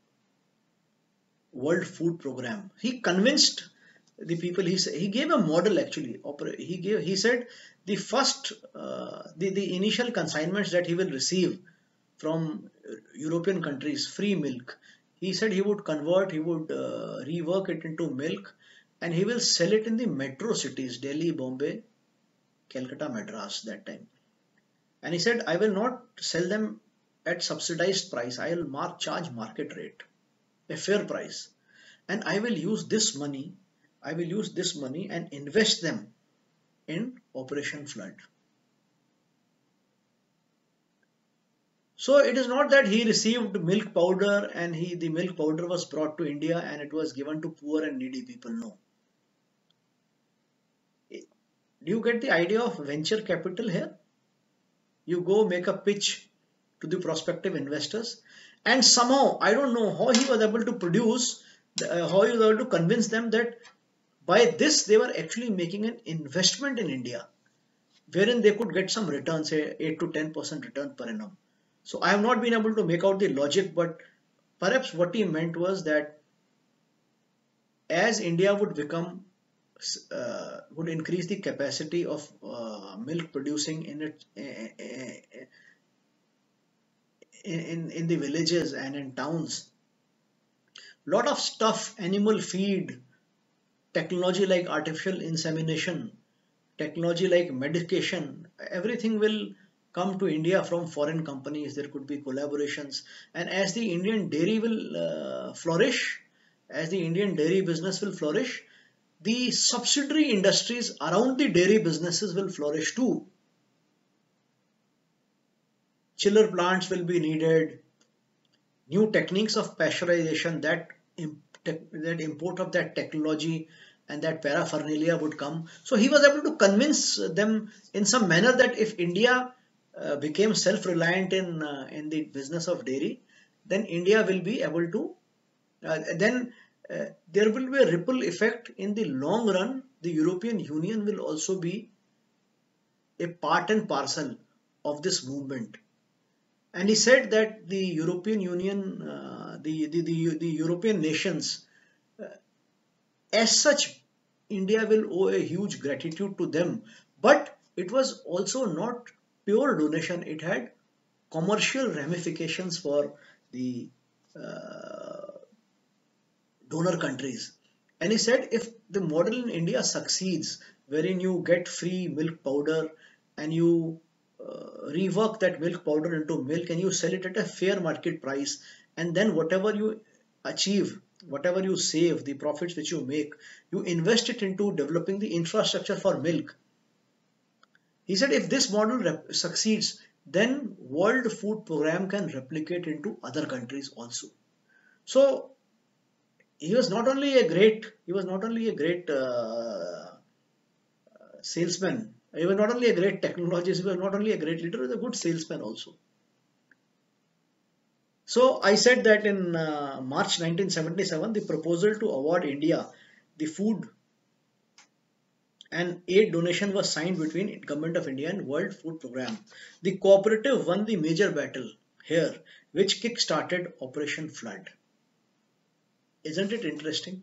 World Food Program. He convinced the people. He he gave a model actually. He gave he said the first uh, the the initial consignments that he will receive from European countries, free milk. He said he would convert, he would uh, rework it into milk, and he will sell it in the metro cities, Delhi, Bombay, Calcutta, Madras that time. And he said, I will not sell them at subsidized price. I will mark, charge market rate, a fair price. And I will use this money, I will use this money and invest them in Operation Flood. So it is not that he received milk powder and he the milk powder was brought to India and it was given to poor and needy people. No. Do you get the idea of venture capital here? You go make a pitch to the prospective investors, and somehow, I don't know how he was able to produce, uh, how he was able to convince them that by this they were actually making an investment in India, wherein they could get some return, say eight to ten percent return per annum. So I have not been able to make out the logic, but perhaps what he meant was that as India would become, uh, would increase the capacity of uh, milk producing in it, uh, in, in the villages and in towns, lot of stuff, animal feed, technology like artificial insemination, technology like medication, everything will come to India from foreign companies. There could be collaborations, and as the Indian dairy will uh, flourish, as the Indian dairy business will flourish, the subsidiary industries around the dairy businesses will flourish too. Chiller plants will be needed, new techniques of pasteurization, that, that import of that technology and that paraphernalia would come. So he was able to convince them in some manner that if India uh, became self-reliant in, uh, in the business of dairy, then India will be able to, uh, then uh, there will be a ripple effect in the long run. The European Union will also be a part and parcel of this movement. And he said that the European Union, uh, the, the, the, the European nations, uh, as such, India will owe a huge gratitude to them. But it was also not pure donation. It had commercial ramifications for the uh, donor countries. And he said if the model in India succeeds, wherein you get free milk powder and you uh, rework that milk powder into milk and you sell it at a fair market price, and then whatever you achieve, whatever you save, the profits which you make, you invest it into developing the infrastructure for milk. He said if this model succeeds, then World Food Program can replicate into other countries also. So he was not only a great, he was not only a great uh, salesman. He was not only a great technologist, he was not only a great leader, he was a good salesman also. So I said that in uh, March nineteen seventy-seven, the proposal to award India the food and aid donation was signed between Government of India and World Food Programme. The cooperative won the major battle here, which kick-started Operation Flood. Isn't it interesting?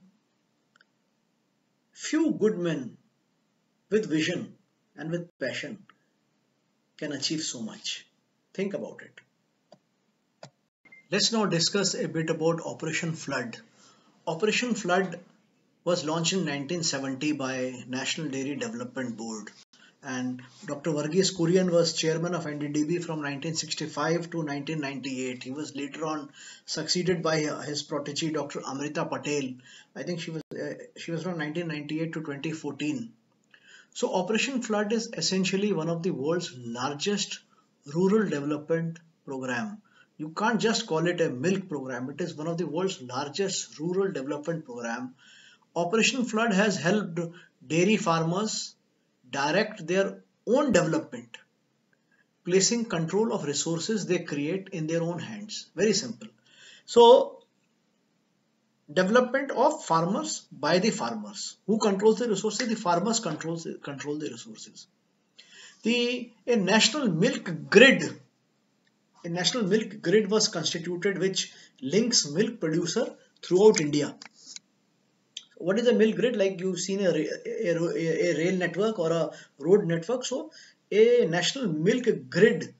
Few good men with vision and with passion can achieve so much. Think about it. Let's now discuss a bit about Operation Flood. Operation Flood was launched in nineteen seventy by National Dairy Development Board, and Doctor Varghese Kurian was chairman of N D D B from nineteen sixty-five to nineteen ninety-eight. He was later on succeeded by his protege Doctor Amrita Patel. I think she was uh, she was from nineteen ninety-eight to twenty fourteen. So Operation Flood is essentially one of the world's largest rural development program. You can't just call it a milk program. It is one of the world's largest rural development program. Operation Flood has helped dairy farmers direct their own development, placing control of resources they create in their own hands. Very simple. So, development of farmers by the farmers. Who controls the resources? The farmers controls, control the resources. The a national milk grid, a national milk grid was constituted which links milk producer throughout India. What is a milk grid? Like you've seen a, a, a, a rail network or a road network. So a national milk grid,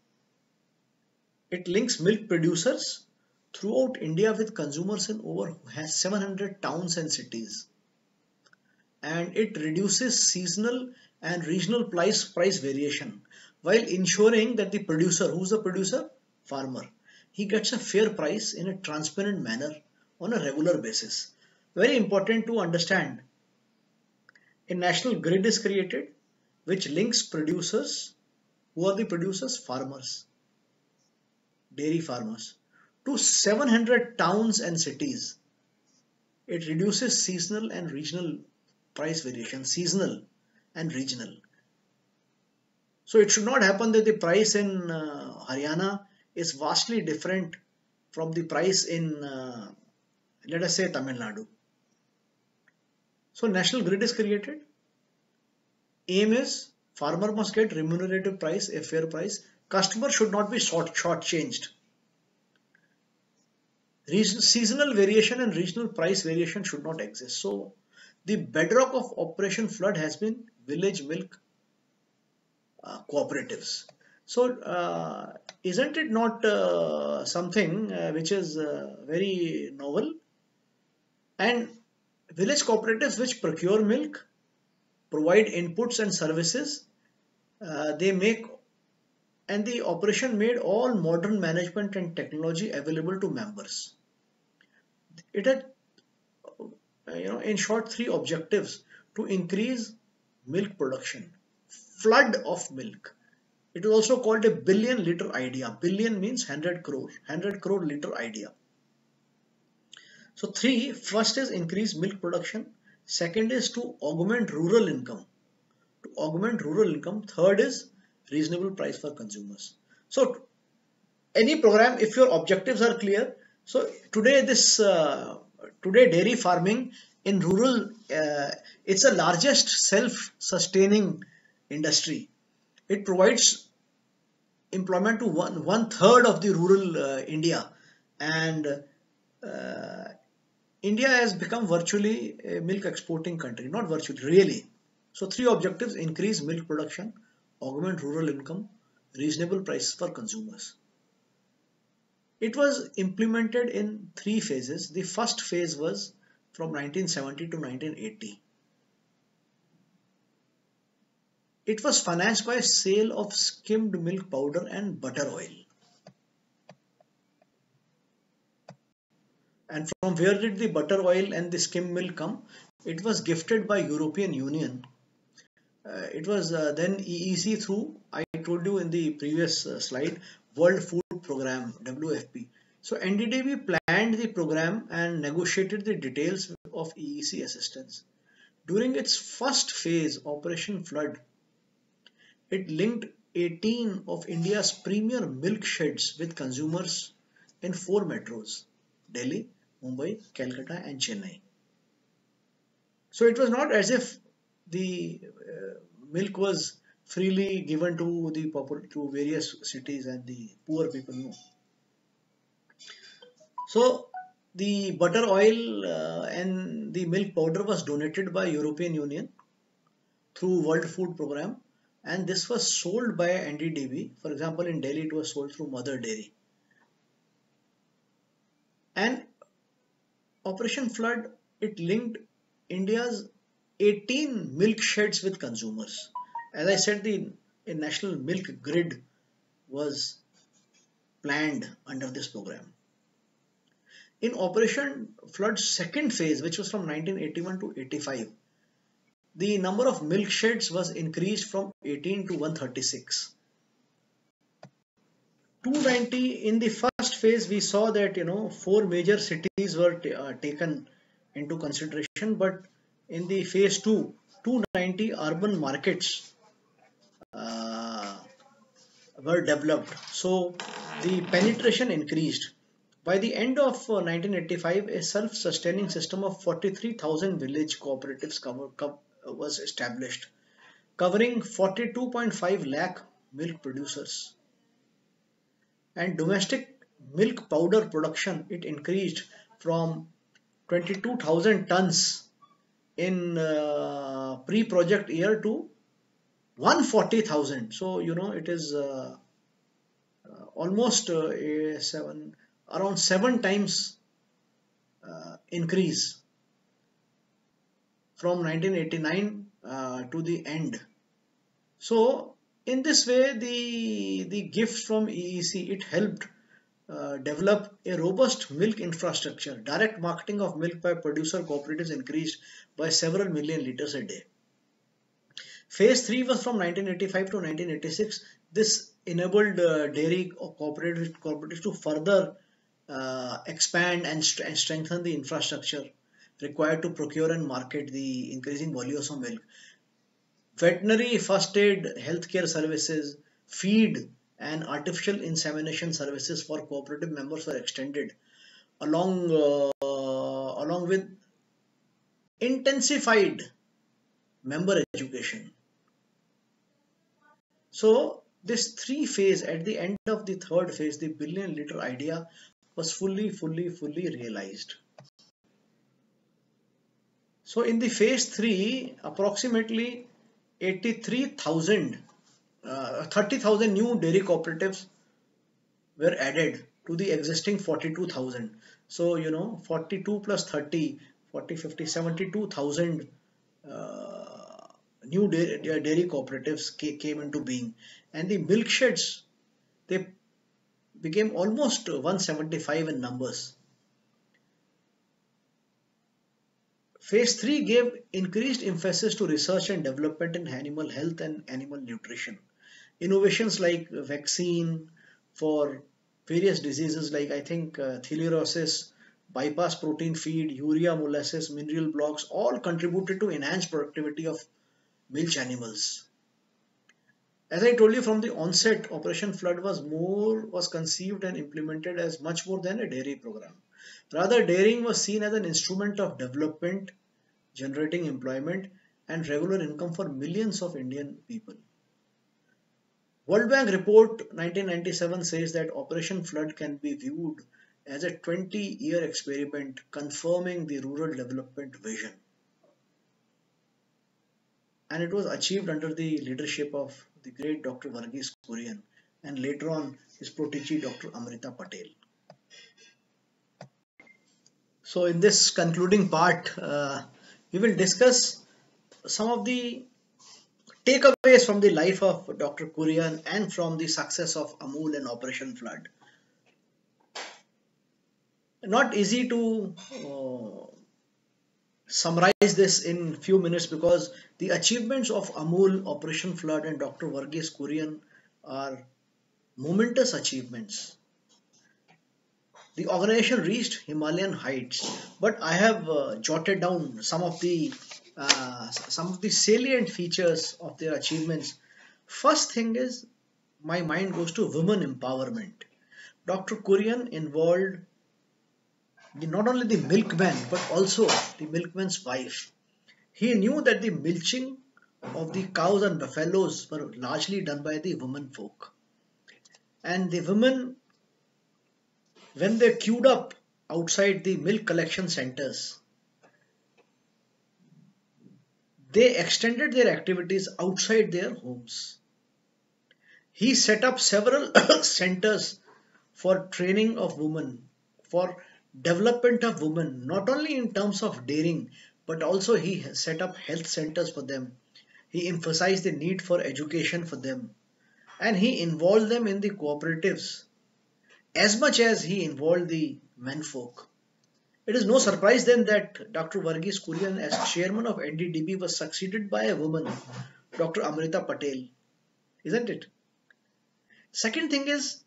it links milk producers throughout India with consumers in over has seven hundred towns and cities. And it reduces seasonal and regional price, price variation while ensuring that the producer, who's the producer? Farmer. He gets a fair price in a transparent manner on a regular basis. Very important to understand. A national grid is created which links producers. Who are the producers? Farmers, dairy farmers, to seven hundred towns and cities. It reduces seasonal and regional price variation, seasonal and regional. So it should not happen that the price in uh, Haryana is vastly different from the price in, uh, let us say, Tamil Nadu. So national grid is created. Aim is farmer must get remunerative price, a fair price. Customer should not be short short-changed. Region, seasonal variation and regional price variation should not exist. So the bedrock of Operation Flood has been village milk uh, cooperatives. So uh, isn't it not uh, something uh, which is uh, very novel? And village cooperatives which procure milk, provide inputs and services, uh, they make, and the operation made all modern management and technology available to members. It had, you know, in short, three objectives: to increase milk production, flood of milk. It is also called a billion liter idea. Billion means one hundred crore, one hundred crore liter idea. So three, first is increase milk production. Second is to augment rural income. To augment rural income. Third is reasonable price for consumers. So any program, if your objectives are clear. So today this, uh, today dairy farming in rural, uh, it's the largest self-sustaining industry. It provides employment to one, one third of the rural uh, India, and uh, India has become virtually a milk exporting country, not virtually, really. So three objectives: increase milk production, augment rural income, reasonable prices for consumers. It was implemented in three phases. The first phase was from nineteen seventy to nineteen eighty. It was financed by sale of skimmed milk powder and butter oil. And from where did the butter oil and the skim milk come? It was gifted by European Union. Uh, it was uh, then E E C through, I told you in the previous uh, slide, World Food Program, W F P. So N D D B planned the program and negotiated the details of E E C assistance. During its first phase, Operation Flood, it linked eighteen of India's premier milk sheds with consumers in four metros: Delhi, Mumbai, Calcutta, and Chennai. So it was not as if the uh, milk was freely given to the popul to various cities and the poor people. No. So the butter oil uh, and the milk powder was donated by European Union through World Food Program, and this was sold by N D D B. For example, in Delhi it was sold through Mother Dairy. And Operation Flood, it linked India's eighteen milk sheds with consumers. As I said, the a national milk grid was planned under this program. In Operation Flood's second phase, which was from nineteen eighty-one to eighty-five, the number of milk sheds was increased from eighteen to one hundred thirty-six. two hundred ninety, in the first phase, we saw that, you know, four major cities were uh, taken into consideration, but in the phase two, two hundred ninety urban markets uh, were developed. So the penetration increased. By the end of uh, nineteen eighty-five, a self-sustaining system of forty-three thousand village cooperatives cover, co was established, covering forty-two point five lakh milk producers. And domestic milk powder production, it increased from twenty-two thousand tons in uh, pre-project year to one hundred forty thousand. So, you know, it is uh, uh, almost uh, a seven around seven times uh, increase from nineteen eighty-nine uh, to the end. So in this way, the the gift from E E C, it helped uh, develop a robust milk infrastructure. Direct marketing of milk by producer cooperatives increased by several million liters a day. Phase three was from nineteen eighty-five to nineteen eighty-six. This enabled uh, dairy cooperatives, cooperatives to further uh, expand and, st and strengthen the infrastructure required to procure and market the increasing volumes of milk. Veterinary first aid, healthcare services, feed and artificial insemination services for cooperative members were extended, along uh, along with intensified member education. So this three phase, at the end of the third phase, the billion liter idea was fully, fully, fully realized. So in the phase three, approximately eighty-three thousand, uh, thirty thousand new dairy cooperatives were added to the existing forty-two thousand. So, you know, forty-two plus thirty, forty, fifty, seventy-two thousand uh, new dairy, dairy cooperatives came into being. And the milk sheds, they became almost one hundred seventy-five in numbers. Phase three gave increased emphasis to research and development in animal health and animal nutrition. Innovations like vaccine for various diseases like, I think, uh, theileriosis, bypass protein feed, urea molasses, mineral blocks, all contributed to enhanced productivity of milch animals. As I told you from the onset, Operation Flood was more was conceived and implemented as much more than a dairy program. Rather, dairying was seen as an instrument of development, generating employment and regular income for millions of Indian people. World Bank report nineteen ninety-seven says that Operation Flood can be viewed as a twenty year experiment confirming the rural development vision. And it was achieved under the leadership of the great Doctor Varghese Kurian and later on his protege Doctor Amrita Patel. So in this concluding part, uh, we will discuss some of the takeaways from the life of Doctor Kurian and from the success of Amul and Operation Flood. Not easy to uh, summarize this in few minutes because the achievements of Amul, Operation Flood and Doctor Varghese Kurian are momentous achievements. The organization reached Himalayan heights, but I have uh, jotted down some of the uh, s- some of the salient features of their achievements. First thing is, my mind goes to women empowerment. Doctor Kurian involved the, not only the milkman but also the milkman's wife. He knew that the milching of the cows and buffaloes were largely done by the women folk. And the women, when they queued up outside the milk collection centers, they extended their activities outside their homes. He set up several centers for training of women, for development of women, not only in terms of dairying, but also he set up health centers for them. He emphasized the need for education for them, and he involved them in the cooperatives as much as he involved the menfolk. It is no surprise then that Doctor Varghese Kurian, as chairman of N D D B, was succeeded by a woman, Doctor Amrita Patel, isn't it? Second thing is,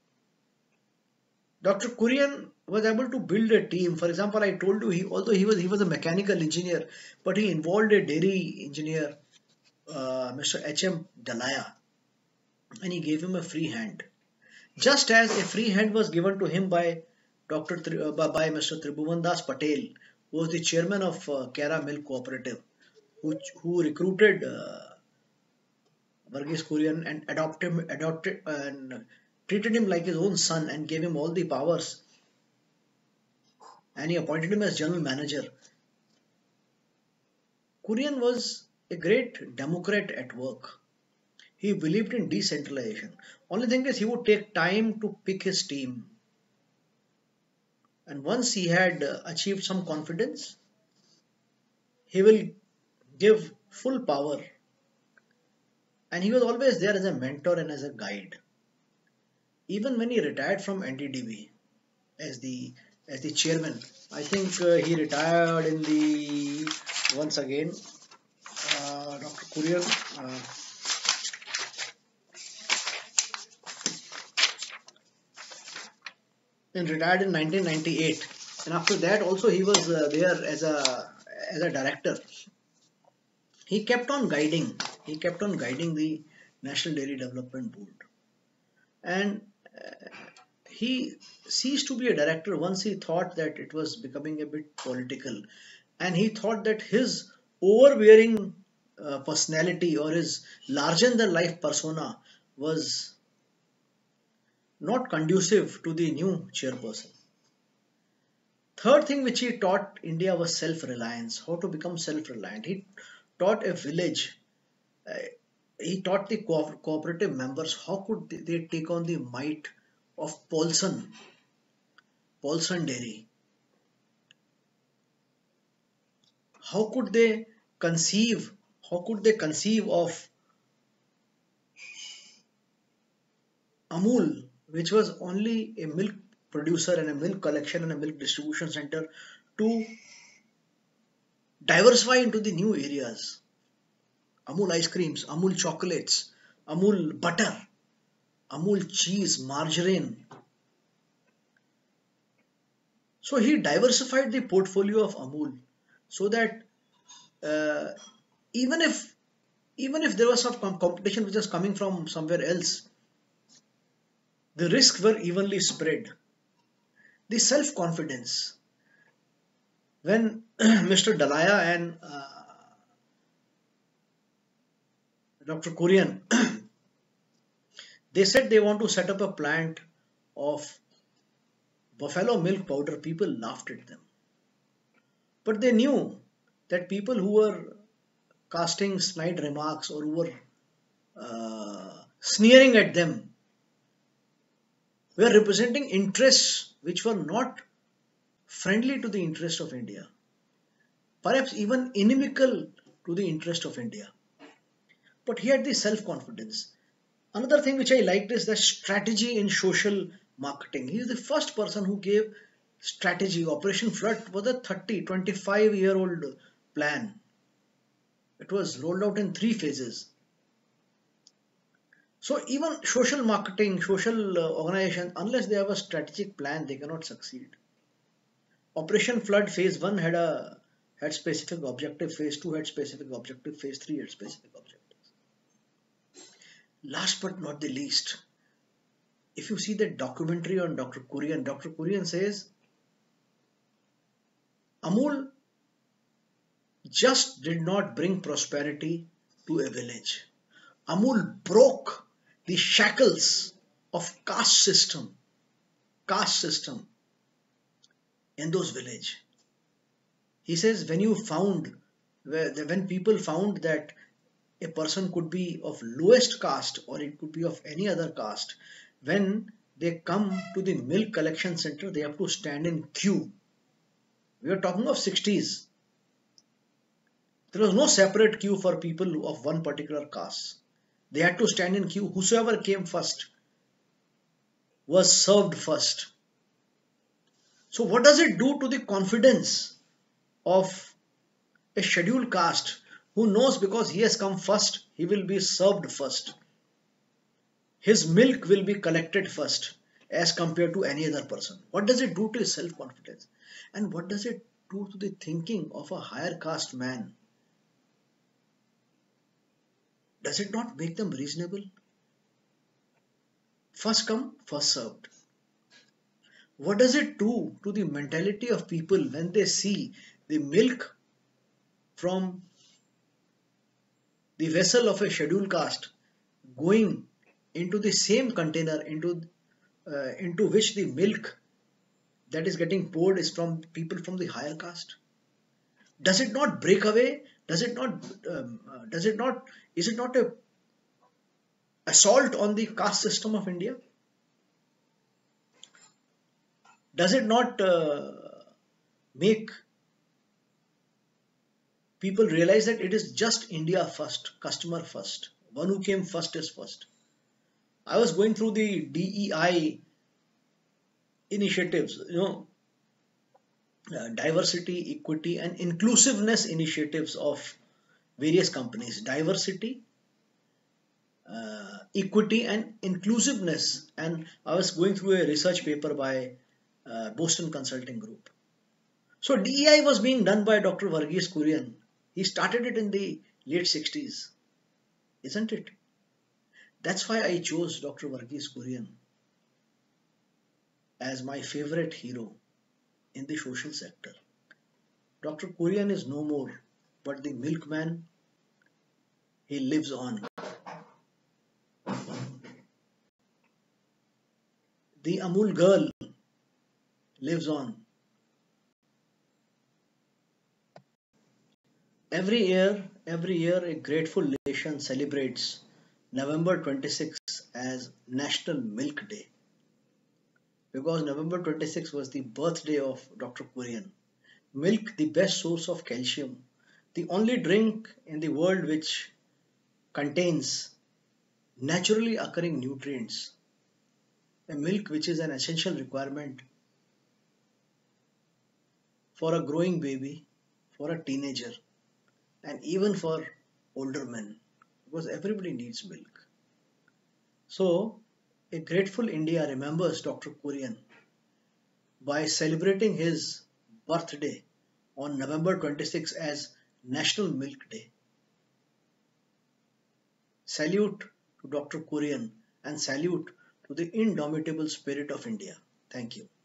Doctor Kurian was able to build a team. For example, I told you, he although he was he was a mechanical engineer, but he involved a dairy engineer, uh, Mister H M Dalaya, and he gave him a free hand. Just as a free hand was given to him by Doctor Tri- uh, by by Mister Tribhuvan Das Patel, who was the chairman of uh, Kera Milk Cooperative, who who recruited uh, Varghese Kurian and adopted him, adopted and treated him like his own son and gave him all the powers, and he appointed him as general manager. Kurian was a great democrat at work. He believed in decentralization. Only thing is, he would take time to pick his team. And once he had uh, achieved some confidence, he will give full power. And he was always there as a mentor and as a guide. Even when he retired from N D D B as the as the chairman, I think uh, he retired in the once again uh, Doctor Kurian. Uh, then retired in nineteen ninety-eight, and after that also he was uh, there as a as a director. He kept on guiding. He kept on guiding the National Dairy Development Board, and uh, he ceased to be a director once he thought that it was becoming a bit political, and he thought that his overbearing uh, personality or his larger than life persona was not conducive to the new chairperson. Third thing which he taught India was self-reliance, how to become self-reliant. He taught a village, uh, he taught the co- cooperative members how could they, they take on the might of Paulson, Paulson Dairy. How could they conceive, how could they conceive of Amul, which was only a milk producer and a milk collection and a milk distribution center, to diversify into the new areas. Amul ice creams, Amul chocolates, Amul butter, Amul cheese, margarine. So he diversified the portfolio of Amul so that uh, even if even if there was some com- competition which was coming from somewhere else, the risks were evenly spread. The self-confidence when Mister Dalaya and uh, Doctor Kurian, they said they want to set up a plant of buffalo milk powder, people laughed at them. But they knew that people who were casting snide remarks or who were uh, sneering at them were representing interests which were not friendly to the interest of India, perhaps even inimical to the interest of India. But he had the self confidence. Another thing which I liked is the strategy in social marketing. He is the first person who gave strategy. Operation Flood was a thirty, twenty-five year old plan. It was rolled out in three phases. So even social marketing, social uh, organization, unless they have a strategic plan, they cannot succeed. Operation Flood phase one had a had specific objective, phase two had specific objective, phase three had specific objectives. Last but not the least, if you see the documentary on Doctor Kurian, Doctor Kurian says Amul just did not bring prosperity to a village. Amul broke the shackles of caste system, caste system in those villages. He says when you found, when people found that a person could be of lowest caste or it could be of any other caste, when they come to the milk collection center, they have to stand in queue. We are talking of sixties. There was no separate queue for people of one particular caste. They had to stand in queue. Whosoever came first was served first. So what does it do to the confidence of a scheduled caste who knows because he has come first, he will be served first. His milk will be collected first as compared to any other person. What does it do to his self-confidence? And what does it do to the thinking of a higher caste man? Does it not make them reasonable? First come, first served. What does it do to the mentality of people when they see the milk from the vessel of a scheduled caste going into the same container into, uh, into which the milk that is getting poured is from people from the higher caste? Does it not break away? Does it not, um, uh, does it not, is it not a assault on the caste system of India? Does it not uh, make people realize that it is just India first, customer first, one who came first is first? I was going through the D E I initiatives, you know, uh, diversity, equity and inclusiveness initiatives of various companies. Diversity, uh, equity and inclusiveness. And I was going through a research paper by uh, Boston Consulting Group. So D E I was being done by Doctor Varghese Kurian. He started it in the late sixties, isn't it? That's why I chose Doctor Varghese Kurian as my favorite hero in the social sector. Doctor Kurian is no more, but the milkman, he lives on. The Amul girl lives on. Every year, every year a grateful nation celebrates November twenty-sixth as National Milk Day, because November twenty-sixth was the birthday of Doctor Kurian. Milk, the best source of calcium, the only drink in the world which contains naturally occurring nutrients, a milk which is an essential requirement for a growing baby, for a teenager, and even for older men, because everybody needs milk. So, a grateful India remembers Doctor Kurian by celebrating his birthday on November twenty-sixth as National Milk Day. Salute to Doctor Kurian and salute to the indomitable spirit of India. Thank you.